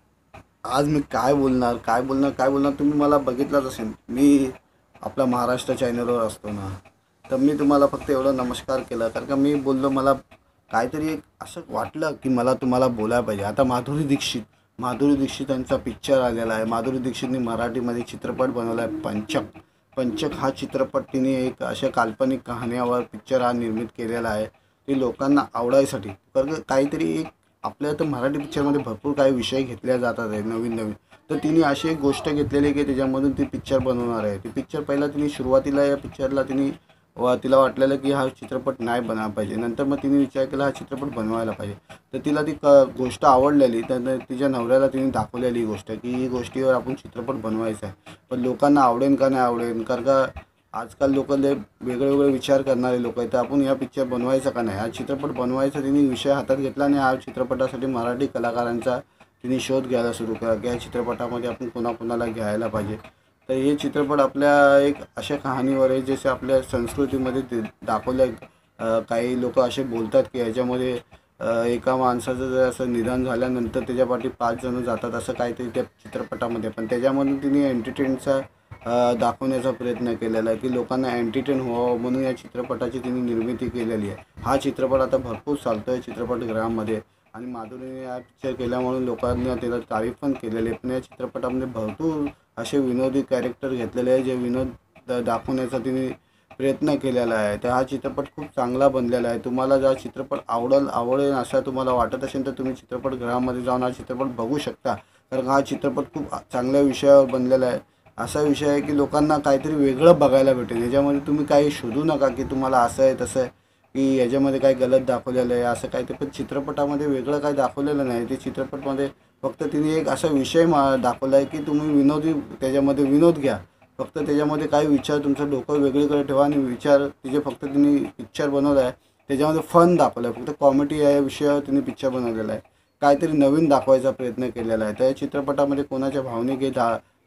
आज मी काय बोलणार काय बोलणार काय बोलणार तुम्ही मला बघितलंच असेल. मी आपला महाराष्ट्र चॅनलवर असतो ना, तर मी तुम्हाला फक्त एवढं नमस्कार केलं कारण का मी बोललो मला काहीतरी एक असं वाटलं की मला तुम्हाला बोलायला पाहिजे. आता माधुरी दीक्षित माधुरी दीक्षित यांचा पिक्चर आलेला आहे. माधुरी दीक्षितने मराठीमध्ये चित्रपट बनवला आहे पंचक. पंचक हा चित्रपट तिने एक अशा काल्पनिक कहाण्यावर पिक्चर हा निर्मित केलेला आहे. ते लोकांना आवडायसाठी कारण काहीतरी एक आपल्या तर मराठी पिक्चरमध्ये भरपूर काही विषय घेतले जातात आहे नवीन नवीन. तर तिने अशी एक गोष्ट घेतलेली आहे की त्याच्यामधून ती पिक्चर बनवणार आहे. ती पिक्चर पहिला तिने सुरुवातीला या पिक्चरला तिने व तिला वाटलेलं की हा चित्रपट नाही बनायला पाहिजे. नंतर मग तिने विचार केला हा चित्रपट बनवायला पाहिजे. तर तिला ती क गोष्ट आवडलेली. तर तिच्या नवऱ्याला तिने दाखवलेली ही गोष्ट की ही गोष्टीवर आपण चित्रपट बनवायचा आहे. पण लोकांना आवडेल का नाही आवडेल, कारण का आजकाल लोक लय वेगळे वेगळे विचार करणारे लोक आहेत. तर आपण या पिक्चर बनवायचा का नाही, हा चित्रपट बनवायचा तिने विषय हातात घेतला आणि हा चित्रपटासाठी मराठी कलाकारांचा तिने शोध घ्यायला सुरू केला की या चित्रपटामध्ये आपण कोणाकोणाला घ्यायला पाहिजे. तर हे चित्रपट आपल्या एक अशा कहाणीवर आहे जसे आपल्या संस्कृतीमध्ये ते दाखवलं आहे. काही लोक असे बोलतात की ह्याच्यामध्ये एका माणसाचं जर असं निधन झाल्यानंतर त्याच्या पाठी पाच जण जातात असं काहीतरी त्या चित्रपटामध्ये. पण त्याच्यामधून तिने एंटरटेनचा दाखवण्याचा प्रयत्न केलेला आहे की लोकांना एंटरटेन व्हावं म्हणून या चित्रपटाची तिने निर्मिती केलेली आहे. हा चित्रपट आता भरपूर चालतो आहे चित्रपटगृहामध्ये आणि माधुरीने हा पिक्चर केल्यामुळे लोकांनी त्याला तारीफ पण केलेली आहे. पण या चित्रपटामध्ये भरपूर असे विनोदी कॅरेक्टर घेतलेले आहे जे विनोद दाखवण्याचा तिने प्रयत्न केलेला आहे. तर हा चित्रपट खूप चांगला बनलेला आहे. तुम्हाला जर चित्रपट आवडेल आवडेल असं तुम्हाला वाटत असेल तर तुम्ही चित्रपटगृहामध्ये जाऊन हा चित्रपट बघू शकता. कारण हा चित्रपट खूप चांगल्या विषयावर बनलेला आहे. असा विषय आहे की लोकांना काहीतरी वेगळं बघायला भेटेल. याच्यामध्ये तुम्ही काही शोधू नका की तुम्हाला असं आहे तसं आहे की याच्यामध्ये काही गलत दाखवलेलं आहे असं काही. ते पण चित्रपटामध्ये वेगळं काही दाखवलेलं नाही. ते चित्रपटमध्ये फक्त तिने एक असा विषय मा दाखवला आहे की तुम्ही विनोदी त्याच्यामध्ये विनोद घ्या. फक्त त्याच्यामध्ये काही विचार तुमचं डोकं वेगळीकडे ठेवा आणि विचार तिचे फक्त तिने पिक्चर बनवलं आहे. त्याच्यामध्ये फन दाखवलं आहे. फक्त कॉमेडी या विषयावर तिने पिक्चर बनवलेला आहे. काहीतरी नवीन दाखवायचा प्रयत्न केलेला आहे. त्या चित्रपटामध्ये कोणाच्या भावनिक दा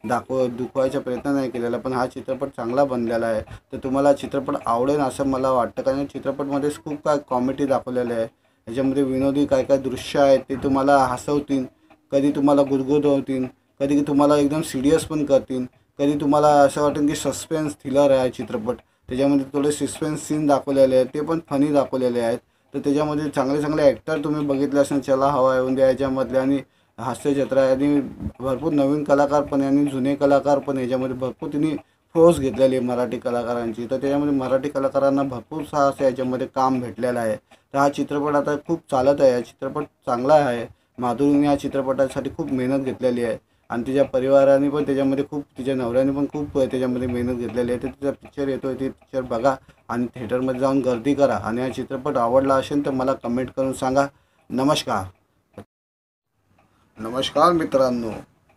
दाखव दुखवायचा प्रयत्न नाही केलेला, पण हा चित्रपट चांगला बनलेला आहे. तर तुम्हाला चित्रपट आवडेल असं मला वाटतं, कारण चित्रपटमध्ये खूप काय कॉमेडी दाखवलेलं आहे. याच्यामध्ये विनोदी काय काय दृश्य आहेत ते तुम्हाला हसवतील, कधी तुम्हाला गुदगुदवतील, कधी तुम्हाला एकदम सिरियस पण करतील, कधी तुम्हाला असं वाटेल की सस्पेन्स थ्रिलर आहे चित्रपट. त्याच्यामध्ये थोडे सस्पेन्स सीन दाखवलेले आहेत, ते पण फनी दाखवलेले आहेत. तर त्याच्यामध्ये चांगले चांगले ॲक्टर तुम्ही बघितले असेल, चला हवा येऊन द्या याच्यामधले, आणि हास्यजत्रा आणि भरपूर नवीन कलाकार पण आहे आणि जुने कलाकार पण याच्यामध्ये भरपूर तिने फोर्स घेतलेली आहे मराठी कलाकारांची. तर त्याच्यामध्ये मराठी कलाकारांना भरपूर असं याच्यामध्ये काम भेटलेलं आहे. तर हा चित्रपट आता खूप चालत आहे. हा चित्रपट चांगला आहे. माधुरीने या चित्रपटासाठी खूप मेहनत घेतलेली आहे आणि तिच्या परिवाराने पण त्याच्यामध्ये खूप, तिच्या नवऱ्याने पण खूप त्याच्यामध्ये मेहनत घेतलेली आहे. तर तिचा पिक्चर येतो आहे, ते पिक्चर बघा आणि थिएटरमध्ये जाऊन गर्दी करा. आणि हा चित्रपट आवडला असेल तर मला कमेंट करून सांगा. नमस्कार. नमस्कार मित्रांनो,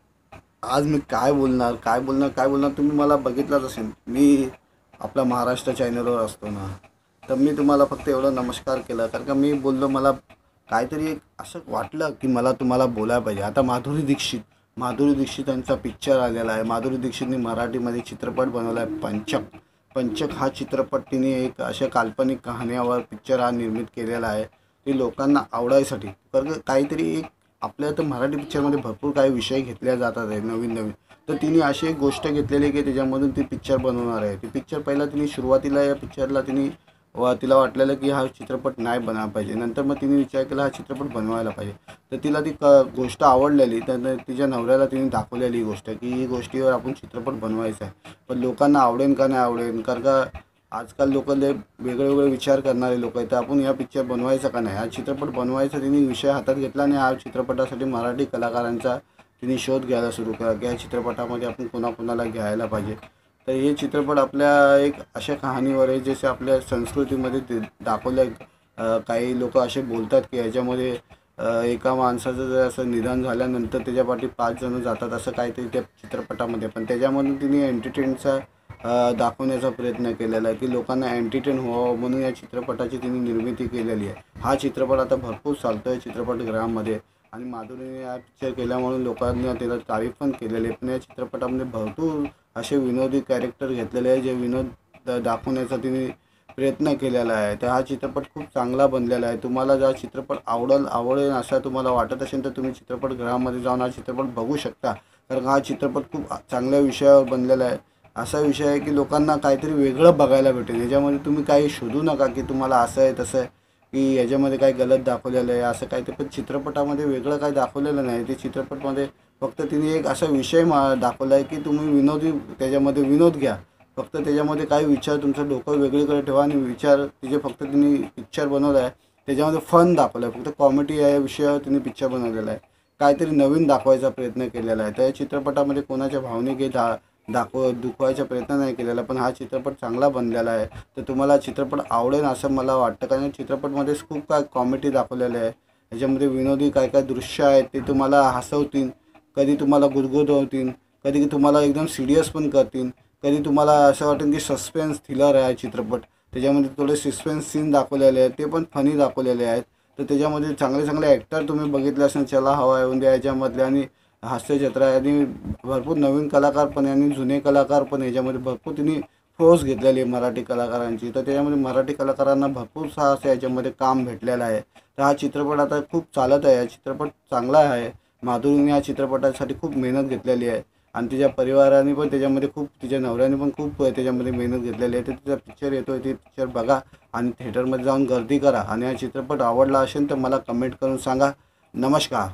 आज मी काय बोलणार काय बोलणार काय बोलणार तुम्ही मला बघितलंच असेल. मी आपला महाराष्ट्र चॅनलवर असतो ना, तर मी तुम्हाला फक्त एवढं नमस्कार केलं, कारण का मी बोललो मला काहीतरी एक असं वाटलं की मला तुम्हाला बोलायला पाहिजे. आता माधुरी दीक्षित माधुरी दीक्षित यांचा पिक्चर आलेला आहे. माधुरी दीक्षितने मराठीमध्ये चित्रपट बनवला आहे पंचक. पंचक हा चित्रपट तिने एक अशा काल्पनिक कहाण्यावर पिक्चर हा निर्मित केलेला आहे, ते लोकांना आवडायसाठी. कारण काहीतरी एक आपल्या तर मराठी पिक्चरमध्ये भरपूर काही विषय घेतल्या जातात आहे नवीन नवीन. तर तिने अशी एक गोष्ट घेतलेली आहे की त्याच्यामधून ती पिक्चर बनवणार आहे. ती पिक्चर पहिला तिने सुरुवातीला या पिक्चरला तिने व तिला वाटलेलं की हा चित्रपट नाही बनायला पाहिजे. नंतर मग तिने विचार केला हा चित्रपट बनवायला पाहिजे. तर तिला ती क गोष्ट आवडलेली. तर तिच्या नवऱ्याला तिने दाखवलेली ही गोष्ट की ही गोष्टीवर आपण चित्रपट बनवायचा आहे. पण लोकांना आवडेल का नाही आवडेल, कारण का आजकाल लोक लय वेगळे वेगळे विचार करणारे लोक आहेत. तर आपण या पिक्चर बनवायचा का नाही, हा चित्रपट बनवायचा तिने विषय हातात घेतला आणि हा चित्रपटासाठी मराठी कलाकारांचा तिने शोध घ्यायला सुरू केला की या चित्रपटामध्ये आपण कोणाकोणाला घ्यायला पाहिजे. तर हे चित्रपट आपल्या एक अशा कहाणीवर आहे जसे आपल्या संस्कृतीमध्ये ते दाखवलं आहे. काही लोक असे बोलतात की याच्यामध्ये एका माणसाचं जर असं निधन झाल्यानंतर त्याच्यापाठी पाच जण जातात असं काहीतरी त्या चित्रपटामध्ये. पण त्याच्यामधून तिने एंटरटेनचा दाखवण्याचा प्रयत्न केलेला आहे की लोकांना एंटरटेन व्हावं म्हणून या चित्रपटाची तिने निर्मिती केलेली आहे. हा चित्रपट आता भरपूर चालतो आहे चित्रपटगृहामध्ये आणि माधुरीने हा पिक्चर केल्यामुळे लोकांनी त्याला तारीफ पण केलेली आहे. पण या चित्रपटामध्ये भरपूर असे विनोदी कॅरेक्टर घेतलेले आहे जे विनोद दाखवण्याचा तिने प्रयत्न केलेला आहे. तर हा चित्रपट खूप चांगला बनलेला आहे. तुम्हाला जर चित्रपट आवडेल आवडेल असं तुम्हाला वाटत असेल तर तुम्ही चित्रपटगृहामध्ये जाऊन हा चित्रपट बघू शकता, कारण हा चित्रपट खूप चांगल्या विषयावर बनलेला आहे. असा विषय आहे की लोकांना काहीतरी वेगळं बघायला भेटेल. याच्यामध्ये तुम्ही काही शोधू नका की तुम्हाला असं आहे तसं आहे की याच्यामध्ये काही गलत दाखवलेलं आहे असं काही. ते पण चित्रपटामध्ये वेगळं काही दाखवलेलं नाही. ते चित्रपटमध्ये फक्त तिने एक असा विषय मा दाखवला आहे की तुम्ही विनोदी त्याच्यामध्ये विनोद घ्या. फक्त त्याच्यामध्ये काही विचार तुमचं डोकं वेगळीकडे ठेवा आणि विचार तिचे फक्त तिने पिक्चर बनवलं आहे. त्याच्यामध्ये फन दाखवलं आहे, फक्त कॉमेडी या विषयावर तिने पिक्चर बनवलेला आहे. काहीतरी नवीन दाखवायचा प्रयत्न केलेला आहे. त्या चित्रपटामध्ये कोणाच्या भावनिक दा दाखव दुखवायचा प्रयत्न नाही केलेला, पण हा चित्रपट चांगला बनलेला आहे. तर तुम्हाला चित्रपट आवडेल असं मला वाटतं, कारण चित्रपटमध्ये खूप काय कॉमेडी दाखवलेलं आहे. याच्यामध्ये विनोदी काय काय दृश्य आहेत ते तुम्हाला हसवतील, कधी तुम्हाला गुदगुदवतील, कधी तुम्हाला एकदम सिरियस पण करतील, कधी तुम्हाला असं वाटेल की सस्पेन्स थ्रिलर आहे चित्रपट. त्याच्यामध्ये थोडे सस्पेन्स सीन दाखवलेले आहेत, ते पण फनी दाखवलेले आहेत. तर त्याच्यामध्ये चांगले चांगले ॲक्टर तुम्ही बघितले असेल, चला हवा येऊन द्या याच्यामधले, आणि हास्यजत्रा आणि भरपूर नवीन कलाकार पण आहे आणि जुने कलाकार पण याच्यामध्ये भरपूर तिने फोर्स घेतलेली आहे मराठी कलाकारांची. तर त्याच्यामध्ये मराठी कलाकारांना भरपूर असं याच्यामध्ये काम भेटलेलं आहे. तर हा चित्रपट आता खूप चालत आहे. हा चित्रपट चांगला आहे. माधुरीने या चित्रपटासाठी खूप मेहनत घेतलेली आहे आणि तिच्या परिवाराने पण त्याच्यामध्ये खूप, तिच्या नवऱ्याने पण खूप त्याच्यामध्ये मेहनत घेतलेली आहे. तर तिचा पिक्चर येतो आहे, ते पिक्चर बघा आणि थिएटरमध्ये जाऊन गर्दी करा. आणि हा चित्रपट आवडला असेल तर मला कमेंट करून सांगा. नमस्कार.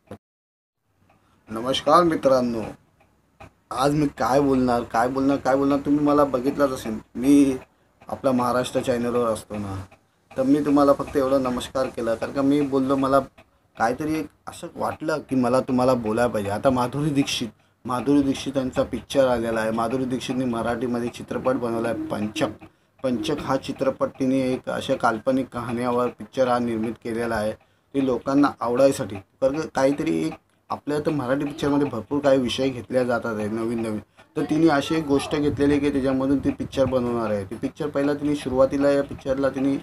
नमस्कार मित्रांनो, आज मी काय बोलणार काय बोलणार काय बोलणार तुम्ही मला बघितलंच असेल. मी आपला महाराष्ट्र चॅनलवर असतो ना, तर मी तुम्हाला फक्त एवढं नमस्कार केलं, कारण का मी बोललो मला काहीतरी एक असं वाटलं की मला तुम्हाला बोलायला पाहिजे. आता माधुरी दीक्षित माधुरी दीक्षित यांचा पिक्चर आलेला आहे. माधुरी दीक्षितने मराठीमध्ये चित्रपट बनवला आहे पंचक. पंचक हा चित्रपट तिने एक अशा काल्पनिक कहाण्यावर पिक्चर हा निर्मित केलेला आहे, ते लोकांना आवडायसाठी. कारण काहीतरी एक आपल्या तर मराठी पिक्चरमध्ये भरपूर काही विषय घेतल्या जातात आहे नवीन नवीन. तर तिने अशी एक गोष्ट घेतलेली आहे की त्याच्यामधून ती पिक्चर बनवणार आहे. ती पिक्चर पहिला तिने सुरुवातीला या पिक्चरला तिने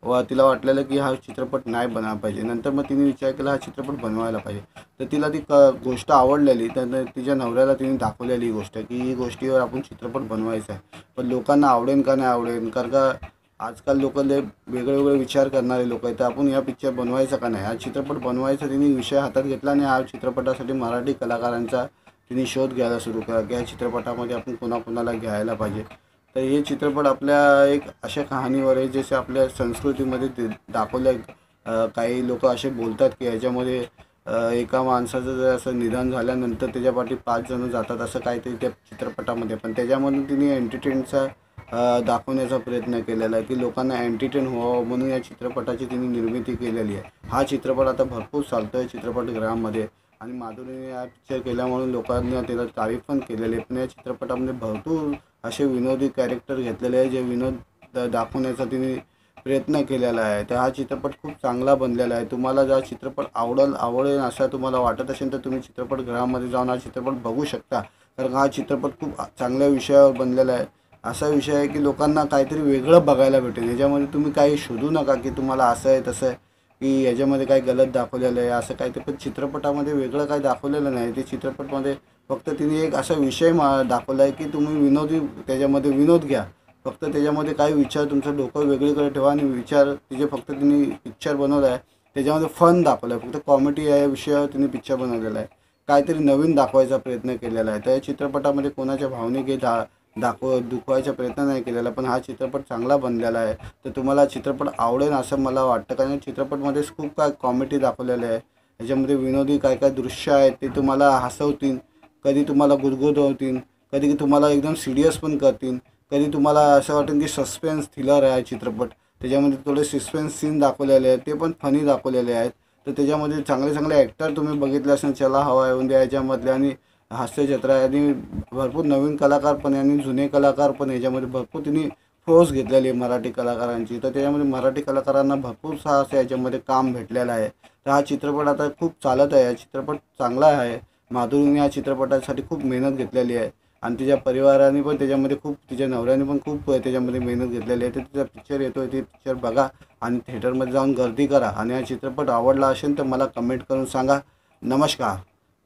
व तिला वाटलेलं की हा चित्रपट नाही बनायला पाहिजे. नंतर मग तिने विचार केला हा चित्रपट बनवायला पाहिजे. तर तिला ती क गोष्ट आवडलेली, तर तिच्या नवऱ्याला तिने दाखवलेली ही गोष्ट की ही गोष्टीवर आपण चित्रपट बनवायचा आहे. पण लोकांना आवडेल का नाही आवडेल, कारण का आजकाल लोक लय वेगळे वेगळे विचार करणारे लोक आहेत. तर आपण या पिक्चर बनवायचा का नाही, हा चित्रपट बनवायचा तिने विषय हातात घेतला आणि हा चित्रपटासाठी मराठी कलाकारांचा तिने शोध घ्यायला सुरू केला की या चित्रपटामध्ये आपण कोणाकोणाला घ्यायला पाहिजे. तर हे चित्रपट आपल्या एक अशा कहाणीवर आहे जसे आपल्या संस्कृतीमध्ये ते दाखवलं आहे. काही लोक असे बोलतात की याच्यामध्ये एका माणसाचं जर असं निधन झाल्यानंतर त्याच्या पाठी पाच जण जातात असं काहीतरी त्या चित्रपटामध्ये. पण त्याच्यामधून तिने एंटरटेनचा दाखवण्याचा प्रयत्न केलेला आहे की लोकांना एंटरटेन व्हावं म्हणून या चित्रपटाची तिने निर्मिती केलेली आहे. हा चित्रपट आता भरपूर चालतो आहे चित्रपटगृहामध्ये आणि माधुरीने हा पिक्चर केल्यामुळे लोकांनी त्याला तारीफ पण केलेली आहे. पण या चित्रपटामध्ये भरपूर असे विनोदी कॅरेक्टर घेतलेले आहे जे विनोद दाखवण्याचा तिने प्रयत्न केलेला आहे. तर हा चित्रपट खूप चांगला बनलेला आहे. तुम्हाला जर चित्रपट आवडेल आवडेल असं तुम्हाला वाटत असेल तर तुम्ही चित्रपटगृहामध्ये जाऊन हा चित्रपट बघू शकता. कारण हा चित्रपट खूप चांगल्या विषयावर बनलेला आहे. असा विषय आहे की लोकांना काहीतरी वेगळं बघायला भेटेल. याच्यामध्ये तुम्ही काही शोधू नका की तुम्हाला असं आहे तसं आहे की याच्यामध्ये काही गलत दाखवलेलं आहे असं काही. ते पण चित्रपटामध्ये वेगळं काही दाखवलेलं नाही. ते चित्रपटमध्ये फक्त तिने एक असा विषय मा दाखवला आहे की तुम्ही विनोदी त्याच्यामध्ये विनोद घ्या. फक्त त्याच्यामध्ये काही विचार तुमचं डोकं वेगळीकडे ठेवा आणि विचार तिचे फक्त तिने पिक्चर बनवलं आहे. त्याच्यामध्ये फन दाखवलं आहे, फक्त कॉमेडी या विषयावर तिने पिक्चर बनवलेला आहे. काहीतरी नवीन दाखवायचा प्रयत्न केलेला आहे. त्या चित्रपटामध्ये कोणाच्या भावनिक दा दाखव दुखवायचा प्रयत्न नाही केलेला. पण हा चित्रपट चांगला बनलेला आहे. तर तुम्हाला चित्रपट आवडेल असं मला वाटतं. कारण चित्रपटमध्येच खूप काय कॉमेडी दाखवलेलं आहे. याच्यामध्ये विनोदी काय काय दृश्य आहेत ते तुम्हाला हसवतील, कधी तुम्हाला गुदगुदवतील, कधी तुम्हाला एकदम सिरियस पण करतील, कधी तुम्हाला असं वाटेल की सस्पेन्स थ्रिलर आहे चित्रपट. त्याच्यामध्ये थोडे सस्पेन्स सीन दाखवलेले आहेत, ते पण फनी दाखवलेले आहेत. तर त्याच्यामध्ये चांगले चांगले ॲक्टर तुम्ही बघितले असेल, चला हवा येऊन द्या याच्यामधले आणि हास्यजत्रा आणि भरपूर नवीन कलाकार पण आणि जुने कलाकार पण याच्यामध्ये भरपूर तिने फोर्स घेतलेली आहे मराठी कलाकारांची. तर त्याच्यामध्ये मराठी कलाकारांना भरपूर असं याच्यामध्ये काम भेटलेलं आहे. तर हा चित्रपट आता खूप चालत आहे. हा चित्रपट चांगला आहे. माधुरीने या चित्रपटासाठी खूप मेहनत घेतलेली आहे आणि तिच्या परिवाराने पण त्याच्यामध्ये खूप, तिच्या नवऱ्याने पण खूप त्याच्यामध्ये मेहनत घेतलेली आहे. तर तिचा पिक्चर येतो आहे, ते पिक्चर बघा आणि थिएटरमध्ये जाऊन गर्दी करा. आणि हा चित्रपट आवडला असेल तर मला कमेंट करून सांगा. नमस्कार.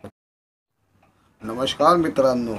नमस्कार मित्रांनो,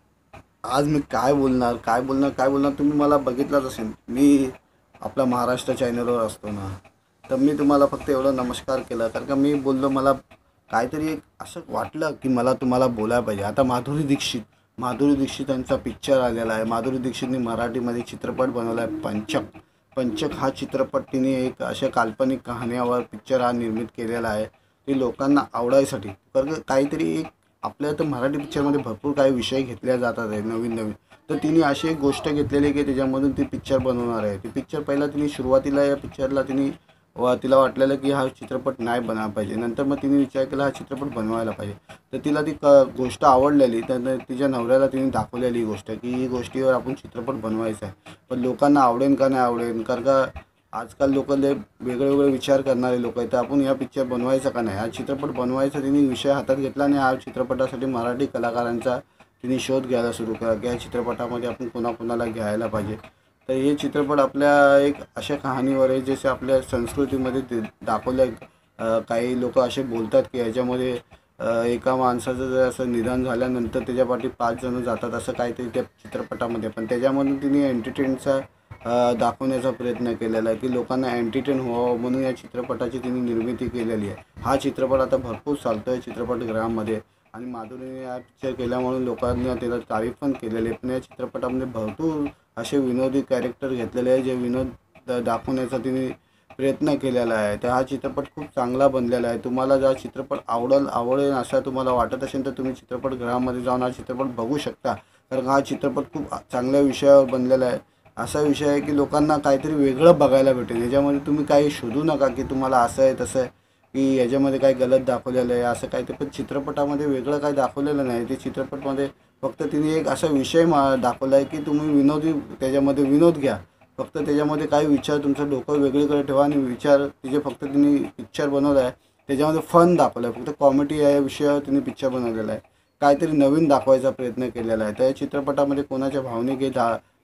आज मी काय बोलणार काय बोलणार काय बोलणार तुम्ही मला बघितलंच असेल. मी आपला महाराष्ट्र चॅनलवर असतो ना, तर मी तुम्हाला फक्त एवढं नमस्कार केलं कारण का मी बोललो मला काहीतरी एक असं वाटलं की मला तुम्हाला बोलायला पाहिजे. आता माधुरी दीक्षित माधुरी दीक्षित यांचा पिक्चर आलेला आहे. माधुरी दीक्षितने मराठीमध्ये चित्रपट बनवला आहे पंचक. पंचक हा चित्रपट तिने एक अशा काल्पनिक कहाण्यावर पिक्चर हा निर्मित केलेला आहे. ते लोकांना आवडायसाठी, कारण काहीतरी एक आपल्या तर मराठी पिक्चरमध्ये भरपूर काही विषय घेतल्या जातात आहे नवीन नवीन. तर तिने अशी एक गोष्ट घेतलेली की त्याच्यामधून ती पिक्चर बनवणार आहे. ती पिक्चर पहिला तिने सुरुवातीला या पिक्चरला तिने व तिला वाटलेलं की हा चित्रपट नाही बनायला पाहिजे. नंतर मग तिने विचार केला हा चित्रपट बनवायला पाहिजे. तर तिला ती क गोष्ट आवडलेली, तर तिच्या नवऱ्याला तिने दाखवलेली ही गोष्ट की ही गोष्टीवर आपण चित्रपट बनवायचा आहे. पण लोकांना आवडेल का नाही आवडेल, कारण का आजकाल लोक लय वेगळे वेगळे विचार करणारे लोक आहेत. तर आपण या पिक्चर बनवायचा का नाही, हा चित्रपट बनवायचा तिने विषय हातात घेतला आणि हा चित्रपटासाठी मराठी कलाकारांचा तिने शोध घ्यायला सुरू केला की या चित्रपटामध्ये आपण कोणाकोणाला घ्यायला पाहिजे. तर हे चित्रपट आपल्या एक अशा कहाणीवर आहे जसे आपल्या संस्कृतीमध्ये ते दाखवलं आहे. काही लोक असे बोलतात की याच्यामध्ये एका माणसाचं जर असं निधन झाल्यानंतर त्याच्या पाठी पाच जण जातात असं काहीतरी त्या चित्रपटामध्ये. पण त्याच्यामधून तिने एंटरटेनचा दाखवण्याचा प्रयत्न केलेला आहे की लोकांना एंटरटेन व्हावं म्हणून या चित्रपटाची तिने निर्मिती केलेली आहे. हा चित्रपट आता भरपूर चालतो आहे चित्रपटगृहामध्ये आणि माधुरीने हा पिक्चर केल्यामुळे लोकांनी त्याला तारीफ पण केलेली आहे. पण या चित्रपटामध्ये भरपूर असे विनोदी कॅरेक्टर घेतलेले आहे जे विनोद दाखवण्याचा तिने प्रयत्न केलेला आहे. तर हा चित्रपट खूप चांगला बनलेला आहे. तुम्हाला जर चित्रपट आवडेल आवडेल असं तुम्हाला वाटत असेल तर तुम्ही चित्रपटगृहामध्ये जाऊन हा चित्रपट बघू शकता. कारण हा चित्रपट खूप चांगल्या विषयावर बनलेला आहे. असा विषय आहे की लोकांना काहीतरी वेगळं बघायला भेटेल. याच्यामध्ये तुम्ही काही शोधू नका की तुम्हाला असं आहे तसं आहे की याच्यामध्ये काही गलत दाखवलेलं आहे असं काही. ते पण चित्रपटामध्ये वेगळं काही दाखवलेलं नाही. ते चित्रपटमध्ये फक्त तिने एक असा विषय मा दाखवला आहे की तुम्ही विनोदी त्याच्यामध्ये विनोद घ्या. फक्त त्याच्यामध्ये काही विचार तुमचं डोकं वेगळीकडे ठेवा आणि विचार तिचे फक्त तिने पिक्चर बनवलं आहे. त्याच्यामध्ये फन दाखवलं आहे, फक्त कॉमेडी या विषयावर तिने पिक्चर बनवलेला आहे. काहीतरी नवीन दाखवायचा प्रयत्न केलेला आहे. त्या चित्रपटामध्ये कोणाच्या भावनिक दा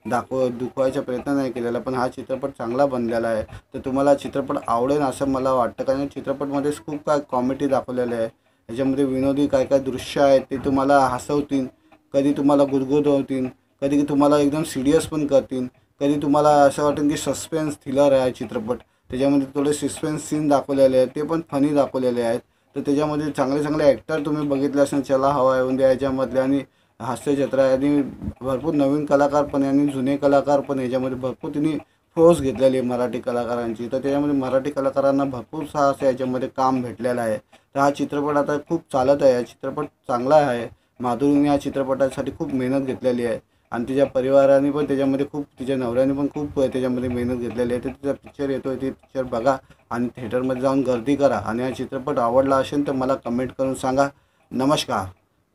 दाखव दुखवायचा प्रयत्न नाही केलेला, पण हा चित्रपट चांगला बनलेला आहे. तर तुम्हाला चित्रपट आवडेल असं मला वाटतं, कारण चित्रपटमध्ये खूप काय कॉमेडी दाखवलेलं आहे. याच्यामध्ये विनोदी काय काय दृश्य आहेत ते तुम्हाला हसवतील, कधी तुम्हाला गुदगुदवतील, कधी तुम्हाला एकदम सिरियस पण करतील, कधी तुम्हाला असं वाटेल की सस्पेन्स थ्रिलर आहे चित्रपट. त्याच्यामध्ये थोडे सस्पेन्स सीन दाखवलेले आहेत, ते पण फनी दाखवलेले आहेत. तर त्याच्यामध्ये चांगले चांगले ॲक्टर तुम्ही बघितले असेल, चला हवा येऊ द्या याच्यामधले, आणि हास्यजत्रा आणि भरपूर नवीन कलाकार पण आहे आणि जुने कलाकार पण याच्यामध्ये भरपूर तिने फोर्स घेतलेली आहे मराठी कलाकारांची. तर त्याच्यामध्ये मराठी कलाकारांना भरपूर असं याच्यामध्ये काम भेटलेलं आहे. तर हा चित्रपट आता खूप चालत आहे. हा चित्रपट चांगला आहे. माधुरीने या चित्रपटासाठी खूप मेहनत घेतलेली आहे आणि तिच्या परिवाराने पण त्याच्यामध्ये खूप, तिच्या नवऱ्याने पण खूप त्याच्यामध्ये मेहनत घेतलेली आहे. तर तिचा पिक्चर येतो आहे, ते पिक्चर बघा आणि थिएटरमध्ये जाऊन गर्दी करा. आणि हा चित्रपट आवडला असेल तर मला कमेंट करून सांगा. नमस्कार.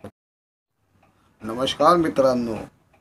नमस्कार मित्रांनो,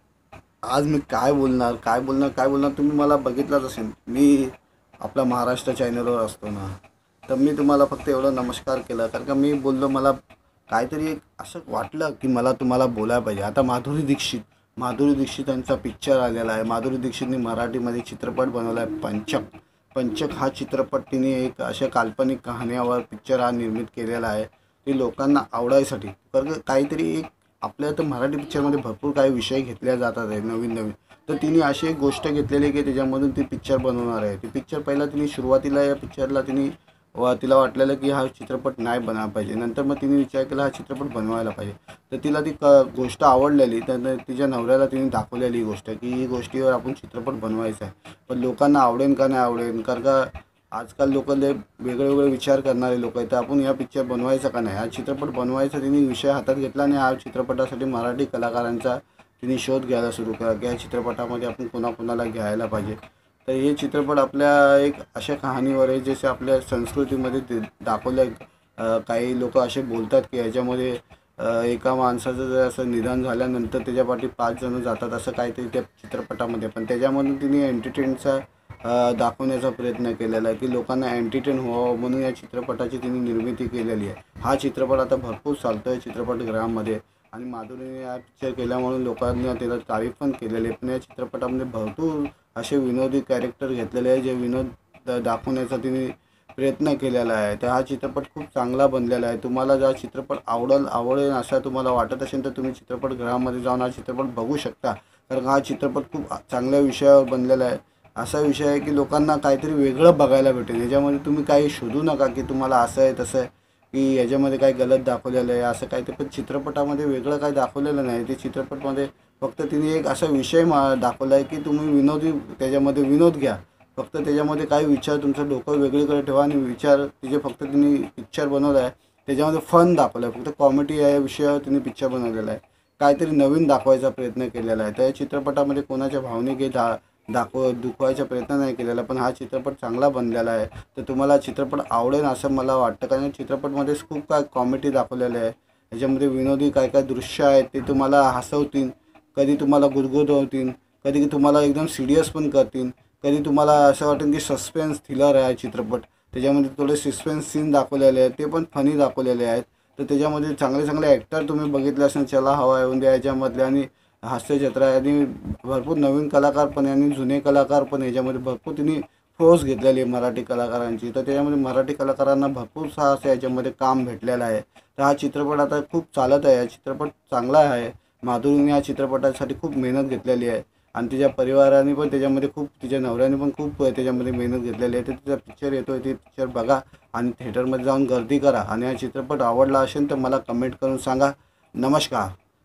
आज मी काय बोलणार काय बोलणार काय बोलणार तुम्ही मला बघितलंच असेल. मी आपला महाराष्ट्र चॅनलवर असतो ना, तर मी तुम्हाला फक्त एवढं नमस्कार केलं, कारण का मी बोललो मला काहीतरी एक असं वाटलं की मला तुम्हाला बोलायला पाहिजे. आता माधुरी दीक्षित माधुरी दीक्षित यांचा पिक्चर आलेला आहे. माधुरी दीक्षितने मराठीमध्ये चित्रपट बनवला आहे पंचक. पंचक हा चित्रपट तिने एक अशा काल्पनिक कहाण्यावर पिक्चर हा निर्मित केलेला आहे. ते लोकांना आवडायसाठी, कारण काहीतरी एक आपल्या तर मराठी पिक्चरमध्ये भरपूर काही विषय घेतले जातात आहे नवीन नवीन. तर तिने अशी एक गोष्ट घेतलेली की त्याच्यामधून ती पिक्चर बनवणार आहे. ती पिक्चर पहिला तिने सुरुवातीला या पिक्चरला तिने व तिला वाटलेलं की हा चित्रपट नाही बनायला पाहिजे. नंतर मग तिने विचार केला हा चित्रपट बनवायला पाहिजे. तर तिला ती क गोष्ट आवडलेली. तर तिच्या नवऱ्याला तिने दाखवलेली ही गोष्ट की ही गोष्टीवर आपण चित्रपट बनवायचा आहे. पण लोकांना आवडेल का नाही आवडेल, कारण का आजकाल लोक लय वेगळे वेगळे विचार करणारे लोक आहेत. तर आपण या पिक्चर बनवायचा का नाही, हा चित्रपट बनवायचा तिने विषय हातात घेतला आणि हा चित्रपटासाठी मराठी कलाकारांचा तिने शोध घ्यायला सुरू केला की या चित्रपटामध्ये आपण कोणाकोणाला घ्यायला पाहिजे. तर हे चित्रपट आपल्या एक अशा कहाणीवर आहे जसे आपल्या संस्कृतीमध्ये दाखवलं. काही लोक असे बोलतात की याच्यामध्ये एका माणसाचं जर असं निधन झाल्यानंतर त्याच्या पाठी पाच जण जातात असं काहीतरी त्या चित्रपटामध्ये. पण त्याच्यामधून तिने एंटरटेनचा दाखवण्याचा प्रयत्न केलेला आहे की लोकांना एंटरटेन व्हावं म्हणून या चित्रपटाची तिने निर्मिती केलेली आहे. हा चित्रपट आता भरपूर चालतो आहे चित्रपटगृहामध्ये आणि माधुरीने हा पिक्चर केल्यामुळे लोकांनी त्याला तारीफ पण केलेली आहे. पण या चित्रपटामध्ये भरपूर असे विनोदी कॅरेक्टर घेतलेले आहे जे विनोद दाखवण्याचा तिने प्रयत्न केलेला आहे. तर हा चित्रपट खूप चांगला बनलेला आहे. तुम्हाला जर चित्रपट आवडेल आवडेल असं तुम्हाला वाटत असेल तर तुम्ही चित्रपटगृहामध्ये जाऊन हा चित्रपट बघू शकता, कारण हा चित्रपट खूप चांगल्या विषयावर बनलेला आहे. असा विषय आहे की लोकांना काहीतरी वेगळं बघायला भेटेल. याच्यामध्ये तुम्ही काही शोधू नका की तुम्हाला असं आहे तसं आहे की याच्यामध्ये काही गलत दाखवलेलं आहे असं काही. ते पण चित्रपटामध्ये वेगळं काही दाखवलेलं नाही. ते चित्रपटमध्ये फक्त तिने एक असा विषय मा दाखवला आहे की तुम्ही विनोदी त्याच्यामध्ये विनोद घ्या. फक्त त्याच्यामध्ये काही विचार तुमचं डोकं वेगळीकडे ठेवा आणि विचार तिचे फक्त तिने पिक्चर बनवलं आहे. त्याच्यामध्ये फन दाखवलं आहे, फक्त कॉमेडी या विषयावर तिने पिक्चर बनवलेला आहे. काहीतरी नवीन दाखवायचा प्रयत्न केलेला आहे. तर या चित्रपटामध्ये कोणाच्या भावनिक दा दाखव दुखवायचा प्रयत्न नाही केलेला, पण हा चित्रपट चांगला बनलेला आहे. तर तुम्हाला चित्रपट आवडेल असं मला वाटतं, कारण चित्रपटमध्ये खूप काय कॉमेडी दाखवलेलं आहे. याच्यामध्ये विनोदी काय काय दृश्य आहेत ते तुम्हाला हसवतील, कधी तुम्हाला गुदगुदवतील, कधी तुम्हाला एकदम सिरियस पण करतील, कधी तुम्हाला असं वाटेल की सस्पेन्स थ्रिलर आहे चित्रपट. त्याच्यामध्ये थोडे सस्पेन्स सीन दाखवलेले आहेत, ते पण फनी दाखवलेले आहेत. तर त्याच्यामध्ये चांगले चांगले ॲक्टर तुम्ही बघितले असेल, चला हवा येऊ द्या याच्यामधले, आणि हास्यजत्रा आणि भरपूर नवीन कलाकार पण आहे आणि जुने कलाकार पण याच्यामध्ये भरपूर तिने फोर्स घेतलेली आहे मराठी कलाकारांची. तर त्याच्यामध्ये मराठी कलाकारांना भरपूर असं याच्यामध्ये काम भेटलेलं आहे. तर हा चित्रपट आता खूप चालत आहे. हा चित्रपट चांगला आहे. माधुरीने या चित्रपटासाठी खूप मेहनत घेतलेली आहे आणि तिच्या परिवाराने पण त्याच्यामध्ये खूप, तिच्या नवऱ्याने पण खूप त्याच्यामध्ये मेहनत घेतलेली आहे. तर तिचा पिक्चर येतो आहे, ते पिक्चर बघा आणि थिएटरमध्ये जाऊन गर्दी करा. आणि हा चित्रपट आवडला असेल तर मला कमेंट करून सांगा. नमस्कार.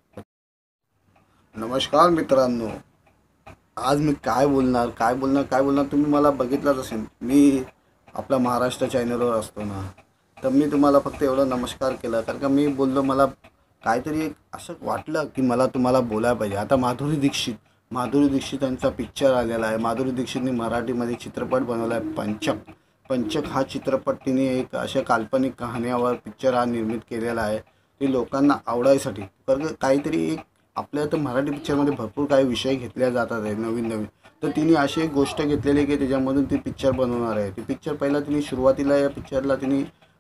नमस्कार मित्रांनो, आज मी काय बोलणार काय बोलणार काय बोलणार तुम्ही मला बघितलंच असेल. मी आपला महाराष्ट्र चॅनलवर असतो ना, तर मी तुम्हाला फक्त एवढं नमस्कार केलं, कारण का मी बोललो मला काहीतरी एक असं वाटलं की मला तुम्हाला बोलायला पाहिजे. आता माधुरी दीक्षित माधुरी दीक्षित यांचा पिक्चर आलेला आहे. माधुरी दीक्षितने मराठीमध्ये चित्रपट बनवला आहे पंचक. पंचक हा चित्रपट तिने एक अशा काल्पनिक कहाण्यावर पिक्चर हा निर्मित केलेला आहे. ते लोकांना आवडायसाठी, कारण काहीतरी एक आपल्या तर मराठी पिक्चरमध्ये भरपूर काही विषय घेतले जातात आहे नवीन नवीन. तर तिने अशी एक गोष्ट घेतलेली की त्याच्यामधून ती पिक्चर बनवणार आहे. ती पिक्चर पहिला तिने सुरुवातीला या पिक्चरला तिने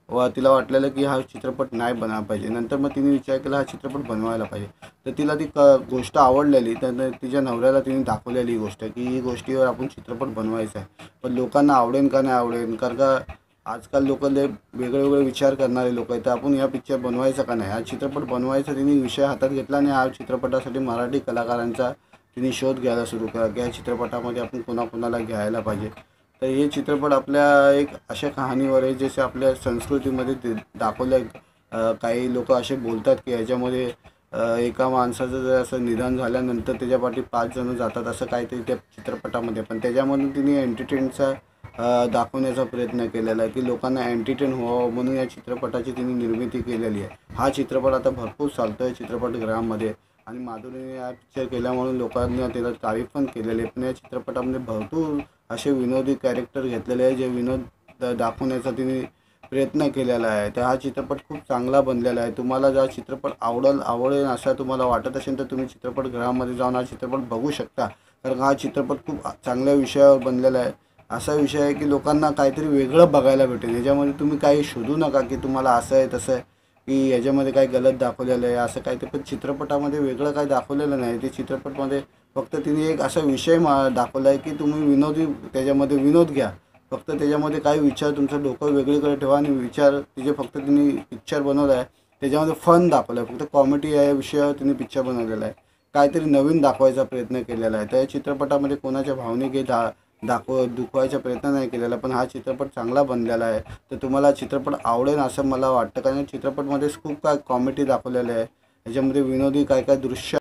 व तिला वाटलेलं की हा चित्रपट नाही बनायला पाहिजे. नंतर मग तिने विचार केला हा चित्रपट बनवायला पाहिजे. तर तिला ती क गोष्ट आवडलेली. तर तिच्या नवऱ्याला तिने दाखवलेली ही गोष्ट की ही गोष्टीवर आपण चित्रपट बनवायचा आहे. पण लोकांना आवडेल का नाही आवडेल, कारण का आजकाल लोक लय वेगळे वेगळे विचार करणारे लोक आहेत. तर आपण या पिक्चर बनवायचा का नाही, हा चित्रपट बनवायचा तिने विषय हातात घेतला आणि हा चित्रपटासाठी मराठी कलाकारांचा तिने शोध घ्यायला सुरू केला की या चित्रपटामध्ये आपण कोणाकोणाला घ्यायला पाहिजे. तर हे चित्रपट आपल्या एक अशा कहाणीवर आहे जसे आपल्या संस्कृतीमध्ये ते दाखवलं आहे. काही लोक असे बोलतात की ह्याच्यामध्ये एका माणसाचं जर असं निधन झाल्यानंतर त्याच्या पाठी पाच जण जातात असं काहीतरी त्या चित्रपटामध्ये. पण त्याच्यामधून तिने एंटरटेनचा दाखवण्याचा प्रयत्न केलेला आहे की लोकांना एंटरटेन व्हावं म्हणून या चित्रपटाची तिने निर्मिती केलेली आहे. हा चित्रपट आता भरपूर चालतो आहे चित्रपटगृहामध्ये आणि माधुरीने हा पिक्चर केल्यामुळे लोकांनी त्याला तारीफ पण केलेली आहे. पण या चित्रपटामध्ये भरपूर असे विनोदी कॅरेक्टर घेतलेले आहे जे विनोद दाखवण्याचा तिने प्रयत्न केलेला आहे. तर हा चित्रपट खूप चांगला बनलेला आहे. तुम्हाला जर चित्रपट आवडेल आवडेल असं तुम्हाला वाटत असेल तर तुम्ही चित्रपटगृहामध्ये जाऊन हा चित्रपट बघू शकता. कारण हा चित्रपट खूप चांगल्या विषयावर बनलेला आहे. असा विषय आहे की लोकांना काहीतरी वेगळं बघायला भेटेल. याच्यामध्ये तुम्ही काही शोधू नका की तुम्हाला असं आहे तसं आहे की याच्यामध्ये काही गलत दाखवलेलं आहे असं काही. ते पण चित्रपटामध्ये वेगळं काही दाखवलेलं नाही. ते चित्रपटमध्ये फक्त तिने एक असा विषय मा दाखवला आहे की तुम्ही विनोदी त्याच्यामध्ये विनोद घ्या. फक्त त्याच्यामध्ये काही विचार तुमचं डोकं वेगळीकडे ठेवा आणि विचार तिचे फक्त तिने पिक्चर बनवलं आहे. त्याच्यामध्ये फन दाखवलं आहे. फक्त कॉमेडी या विषयावर तिने पिक्चर बनवलेला आहे. काहीतरी नवीन दाखवायचा प्रयत्न केलेला आहे. त्या चित्रपटामध्ये कोणाच्या भावनिक दा दाखव दुखवायचा प्रयत्न नाही केलेला. पण हा चित्रपट चांगला बनलेला आहे. तर तुम्हाला चित्रपट आवडेल असं मला वाटतं. कारण चित्रपटमध्ये खूप काय कॉमेडी दाखवलेलं आहे. याच्यामध्ये विनोदी काय काय दृश्य